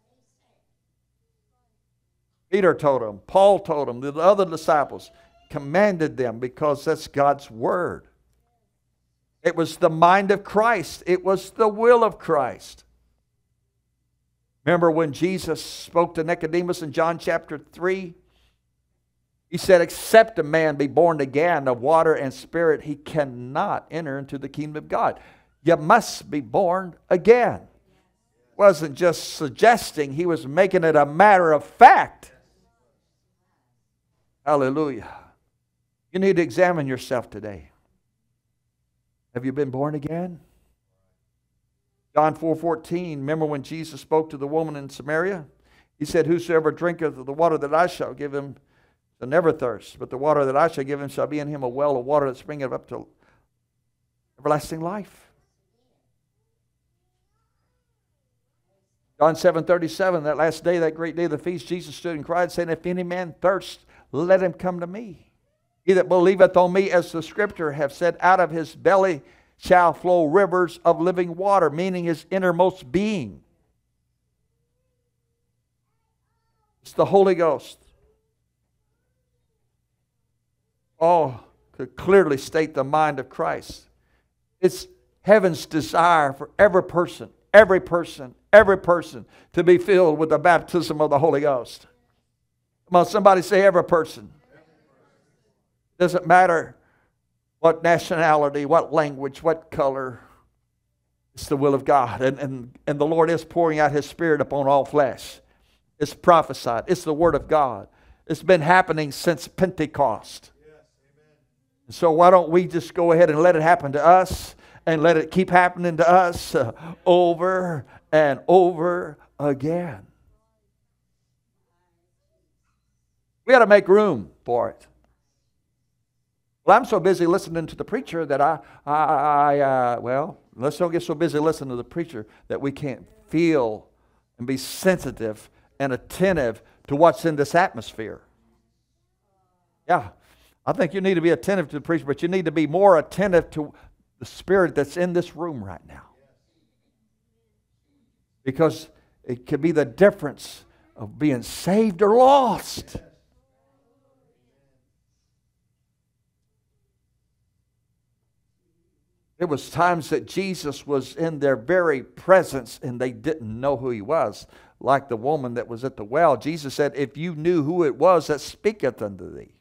Peter told them, Paul told them, the other disciples commanded them because that's God's word. It was the mind of Christ. It was the will of Christ. Remember when Jesus spoke to Nicodemus in John chapter 3? He said, except a man be born again of water and spirit, he cannot enter into the kingdom of God. You must be born again. Wasn't just suggesting, he was making it a matter of fact. Hallelujah. You need to examine yourself today. Have you been born again? John 4:14, remember when Jesus spoke to the woman in Samaria? He said, whosoever drinketh of the water that I shall give him shall never thirst, but the water that I shall give him shall be in him a well of water that springeth up to everlasting life. John 7:37, that last day, that great day of the feast, Jesus stood and cried, saying, if any man thirst, let him come to me. He that believeth on me, as the scripture have said, out of his belly shall flow rivers of living water, meaning his innermost being. It's the Holy Ghost. All could clearly state the mind of Christ. It's heaven's desire for every person to be filled with the baptism of the Holy Ghost. Come on, somebody say every person. Doesn't matter what nationality, what language, what color. It's the will of God. And the Lord is pouring out His Spirit upon all flesh. It's prophesied. It's the Word of God. It's been happening since Pentecost. And so why don't we just go ahead and let it happen to us and let it keep happening to us over and over again. We got to make room for it. Well, I'm so busy listening to the preacher that well, let's don't get so busy listening to the preacher that we can't feel and be sensitive and attentive to what's in this atmosphere. Yeah, I think you need to be attentive to the preacher, but you need to be more attentive to the spirit that's in this room right now. Because it could be the difference of being saved or lost. There was times that Jesus was in their very presence and they didn't know who He was. Like the woman that was at the well. Jesus said, if you knew who it was that speaketh unto thee,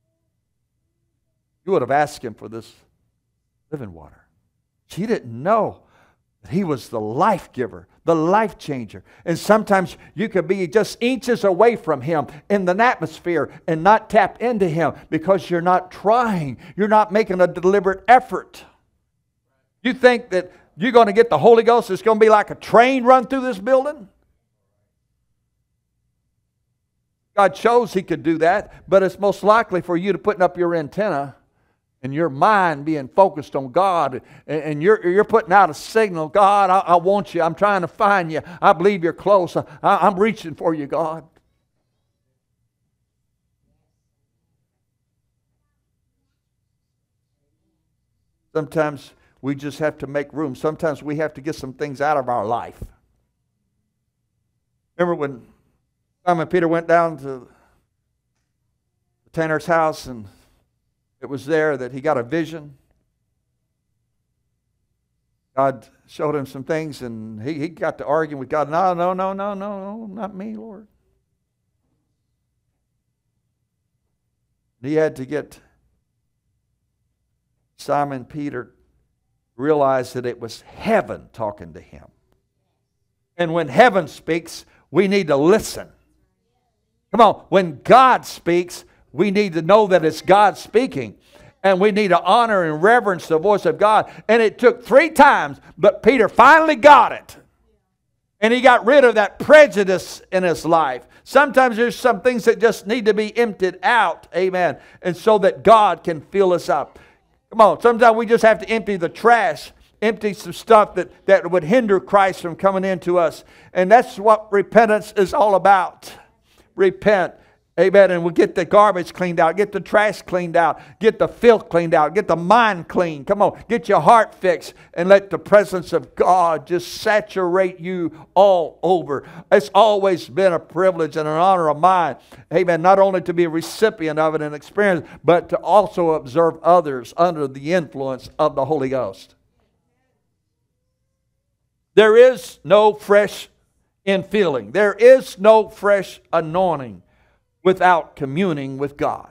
you would have asked Him for this living water. She didn't know that He was the life giver, the life changer. And sometimes you could be just inches away from Him in the atmosphere and not tap into Him because you're not trying. You're not making a deliberate effort. You think that you're going to get the Holy Ghost, it's going to be like a train run through this building? God chose He could do that, but it's most likely for you to putting up your antenna and your mind being focused on God, and you're putting out a signal. God, I want you. I'm trying to find you. I believe you're close. I'm reaching for you, God. Sometimes we just have to make room. Sometimes we have to get some things out of our life. Remember when Simon Peter went down to the tanner's house, and it was there that he got a vision. God showed him some things, and he got to arguing with God. No, not me, Lord. He had to get Simon Peter to realize that it was heaven talking to him. And when heaven speaks, we need to listen. Come on, when God speaks, we need to know that it's God speaking. And we need to honor and reverence the voice of God. And it took 3 times, but Peter finally got it. And he got rid of that prejudice in his life. Sometimes there's some things that just need to be emptied out. Amen. And so that God can fill us up. Come on, sometimes we just have to empty the trash. Empty some stuff that would hinder Christ from coming into us. And that's what repentance is all about. Repent. Amen. And we'll get the garbage cleaned out. Get the trash cleaned out. Get the filth cleaned out. Get the mind clean. Come on. Get your heart fixed. And let the presence of God just saturate you all over. It's always been a privilege and an honor of mine. Amen. Not only to be a recipient of it and experience, but to also observe others under the influence of the Holy Ghost. There is no fresh infilling. There is no fresh anointing without communing with God.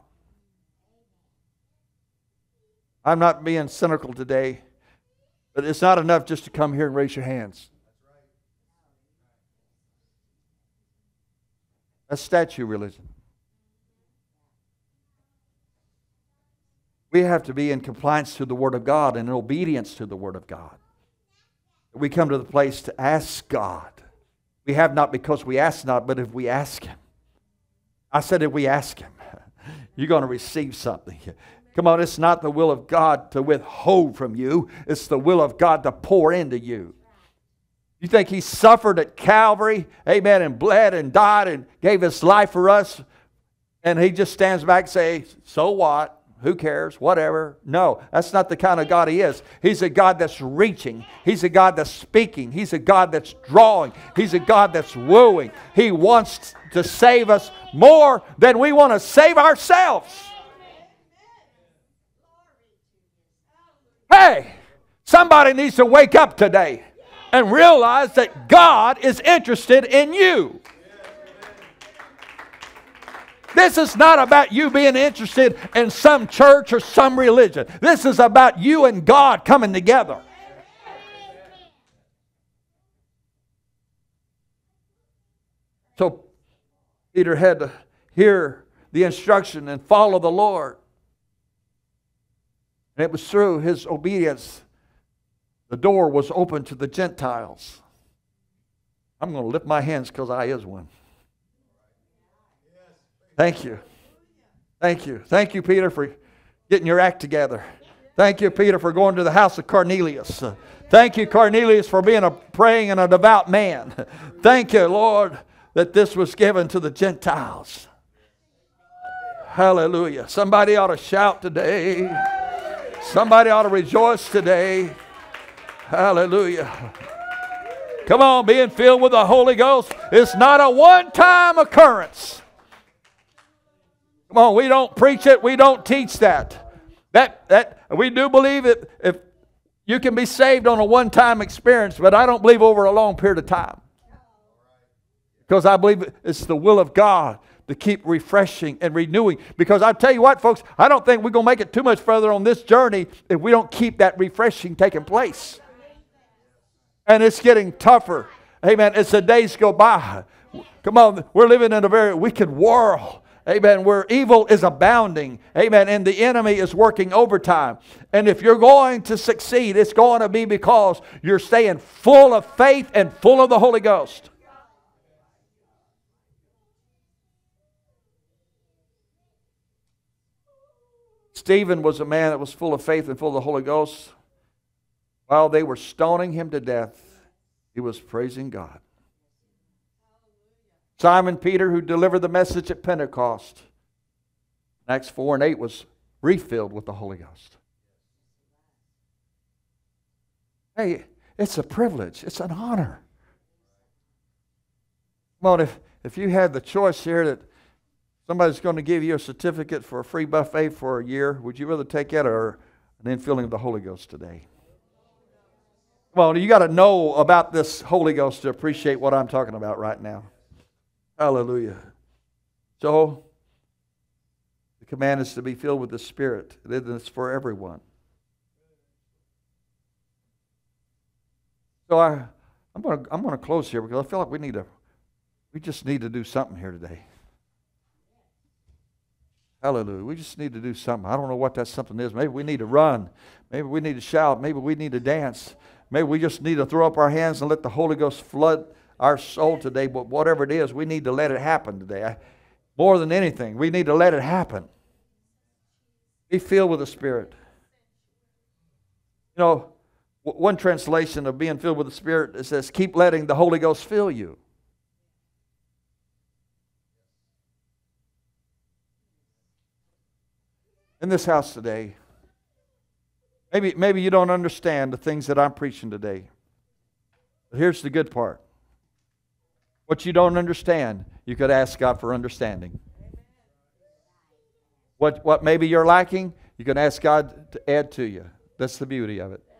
I'm not being cynical today, but it's not enough just to come here and raise your hands. That's statue religion. We have to be in compliance to the Word of God and in obedience to the Word of God. We come to the place to ask God. We have not because we ask not, but if we ask Him. I said if we ask Him, you're going to receive something. Come on, it's not the will of God to withhold from you. It's the will of God to pour into you. You think He suffered at Calvary, amen, and bled and died and gave His life for us, and He just stands back and says, so what? Who cares? Whatever. No, that's not the kind of God He is. He's a God that's reaching. He's a God that's speaking. He's a God that's drawing. He's a God that's wooing. He wants to save us more than we want to save ourselves. Hey, somebody needs to wake up today and realize that God is interested in you. This is not about you being interested in some church or some religion. This is about you and God coming together. So Peter had to hear the instruction and follow the Lord. And it was through his obedience the door was open to the Gentiles. I'm going to lift my hands because I is one. Thank you. Thank you. Thank you, Peter, for getting your act together. Thank you, Peter, for going to the house of Cornelius. Thank you, Cornelius, for being a praying and a devout man. Thank you, Lord, that this was given to the Gentiles. Hallelujah. Somebody ought to shout today. Somebody ought to rejoice today. Hallelujah. Come on, being filled with the Holy Ghost is not a one-time occurrence. Come on, we don't preach it, we don't teach that. That we do believe it if you can be saved on a one-time experience, but I don't believe over a long period of time. Because I believe it's the will of God to keep refreshing and renewing. Because I tell you what, folks, I don't think we're going to make it too much further on this journey if we don't keep that refreshing taking place. And it's getting tougher. Amen. As the days go by. Come on, we're living in a very wicked world. Amen. Where evil is abounding. Amen. And the enemy is working overtime. And if you're going to succeed, it's going to be because you're staying full of faith and full of the Holy Ghost. Stephen was a man that was full of faith and full of the Holy Ghost. While they were stoning him to death, he was praising God. Simon Peter, who delivered the message at Pentecost, Acts 4 and 8, was refilled with the Holy Ghost. Hey, it's a privilege. It's an honor. Come on, if you had the choice here that somebody's going to give you a certificate for a free buffet for a year, would you rather take that or an infilling of the Holy Ghost today? Well, you got to know about this Holy Ghost to appreciate what I'm talking about right now. Hallelujah. So, the command is to be filled with the Spirit. It's for everyone. So I'm going to close here because I feel like we just need to do something here today. Hallelujah. We just need to do something. I don't know what that something is. Maybe we need to run. Maybe we need to shout. Maybe we need to dance. Maybe we just need to throw up our hands and let the Holy Ghost flood our soul today. But whatever it is, we need to let it happen today. More than anything, we need to let it happen. Be filled with the Spirit. You know, one translation of being filled with the Spirit, it says, keep letting the Holy Ghost fill you. In this house today, maybe you don't understand the things that I'm preaching today. But here's the good part. What you don't understand, you could ask God for understanding. What maybe you're lacking, you can ask God to add to you. That's the beauty of it.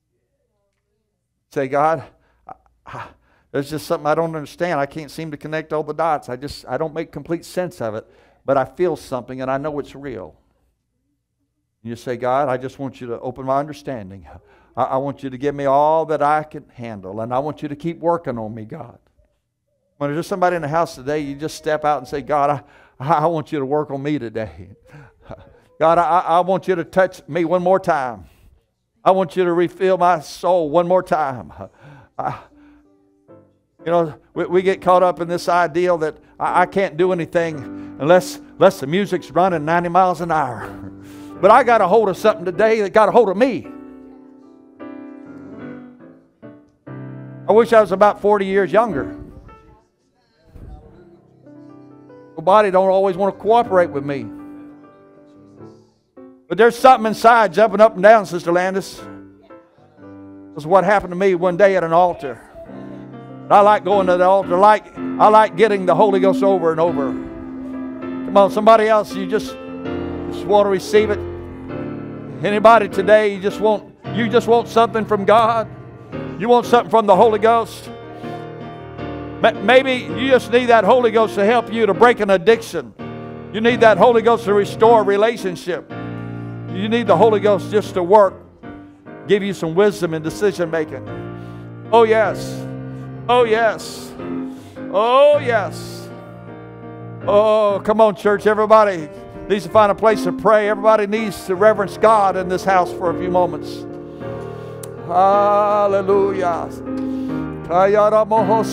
Say, God, there's just something I don't understand. I can't seem to connect all the dots. I don't make complete sense of it. But I feel something and I know it's real. And you say, God, I just want you to open my understanding. I want you to give me all that I can handle. And I want you to keep working on me, God. When there's somebody in the house today, you just step out and say, God, I want you to work on me today. God, I want you to touch me one more time. I want you to refill my soul one more time. You know, we get caught up in this ideal that I can't do anything unless the music's running 90 miles an hour. But I got a hold of something today that got a hold of me. I wish I was about 40 years younger. My body don't always want to cooperate with me. But there's something inside jumping up and down, Sister Landis. That's what happened to me one day at an altar. I like going to the altar. I like getting the Holy Ghost over and over. Come on, somebody else, you just want to receive it. Anybody today, you just want something from God? You want something from the Holy Ghost? Maybe you just need that Holy Ghost to help you to break an addiction. You need that Holy Ghost to restore a relationship. You need the Holy Ghost just to work, give you some wisdom in decision making. Oh yes. Oh yes. Oh yes. Oh, come on, church. Everybody needs to find a place to pray. Everybody needs to reverence God in this house for a few moments. Hallelujah. Come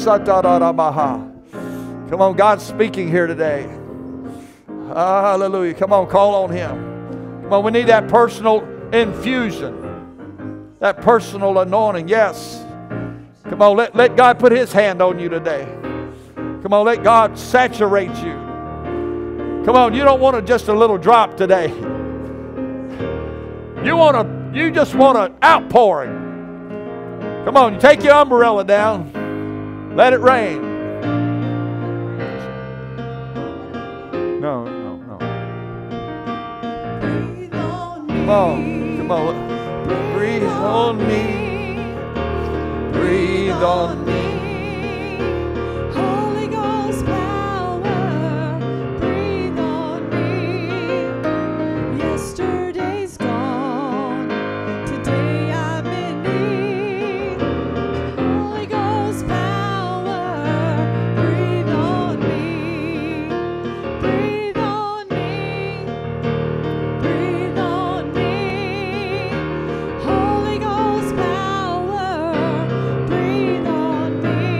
on, God's speaking here today. Hallelujah. Come on, call on Him. Come on, we need that personal infusion, that personal anointing. Yes. Come on, let God put His hand on you today. Come on, let God saturate you. Come on, you don't want just a little drop today. You just want an outpouring. Come on, you take your umbrella down. Let it rain. No. Come on. Breathe on me. Breathe on me. Holy Ghost power, breathe on me. Yesterday's gone, today I'm in need. Holy Ghost power, breathe on me. Breathe on me. Breathe on me. Holy Ghost power, breathe on me.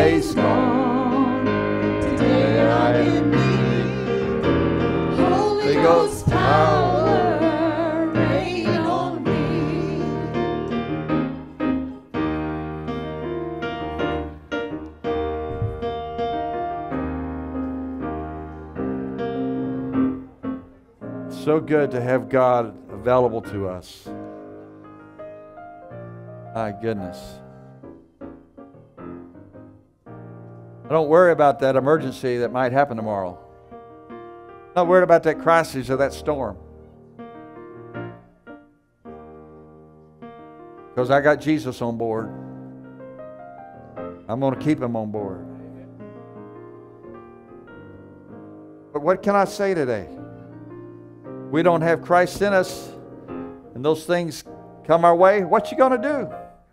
days gone. Today I am need. Holy Ghost power, rain on me. So good to have God available to us. My goodness. I don't worry about that emergency that might happen tomorrow. I'm not worried about that crisis or that storm. Because I got Jesus on board. I'm going to keep him on board. But what can I say today? We don't have Christ in us, and those things come our way. What you going to do?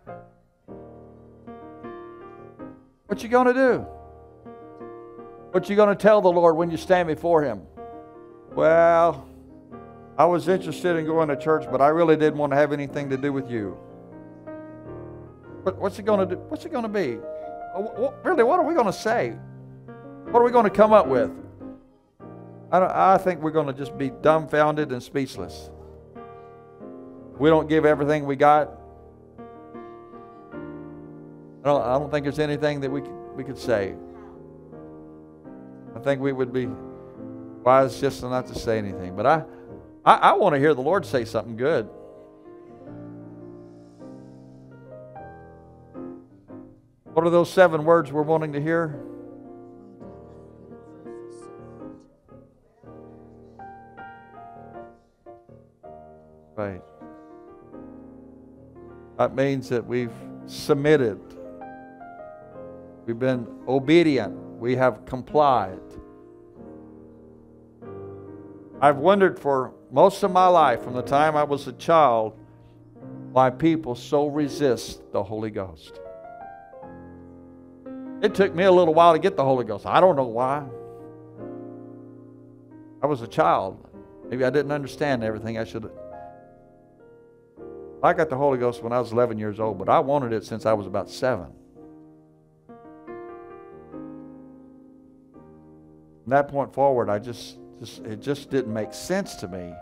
What you going to do? What you going to tell the Lord when you stand before him? Well, I was interested in going to church, but I really didn't want to have anything to do with you. But what's it going to do? What's it going to be? Really, what are we going to say? What are we going to come up with? I think we're going to just be dumbfounded and speechless. We don't give everything we got. I don't think there's anything that we could say. I think we would be wise just not to say anything. But I want to hear the Lord say something good. What are those 7 words we're wanting to hear? Right. That means that we've submitted. We've been obedient. We have complied. I've wondered for most of my life, from the time I was a child, why people so resist the Holy Ghost. It took me a little while to get the Holy Ghost. I don't know why. I was a child. Maybe I didn't understand everything I should have. I got the Holy Ghost when I was 11 years old, but I wanted it since I was about 7. From that point forward, it just didn't make sense to me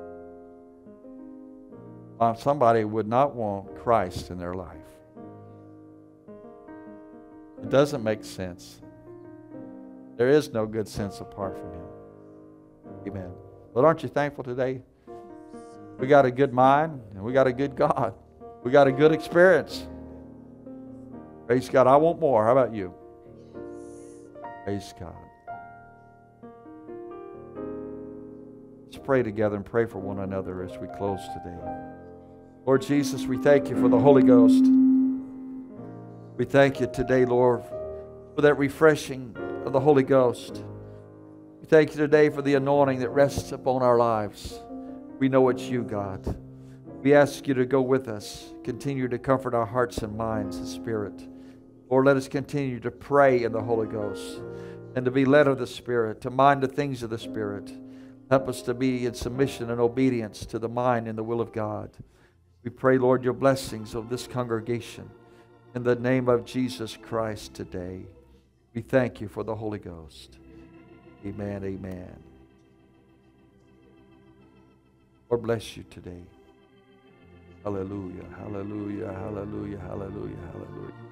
why somebody would not want Christ in their life. It doesn't make sense. There is no good sense apart from him. Amen. But aren't you thankful today? We got a good mind, and we got a good God. We got a good experience. Praise God. I want more. How about you? Praise God. Let's pray together and pray for one another as we close today. Lord Jesus, we thank you for the Holy Ghost. We thank you today, Lord, for that refreshing of the Holy Ghost. We thank you today for the anointing that rests upon our lives. We know it's you, God. We ask you to go with us. Continue to comfort our hearts and minds and spirit. Lord, let us continue to pray in the Holy Ghost and to be led of the Spirit, to mind the things of the Spirit. Help us to be in submission and obedience to the mind and the will of God. We pray, Lord, your blessings of this congregation. In the name of Jesus Christ today, we thank you for the Holy Ghost. Amen, amen. Lord bless you today. Hallelujah, hallelujah, hallelujah, hallelujah, hallelujah.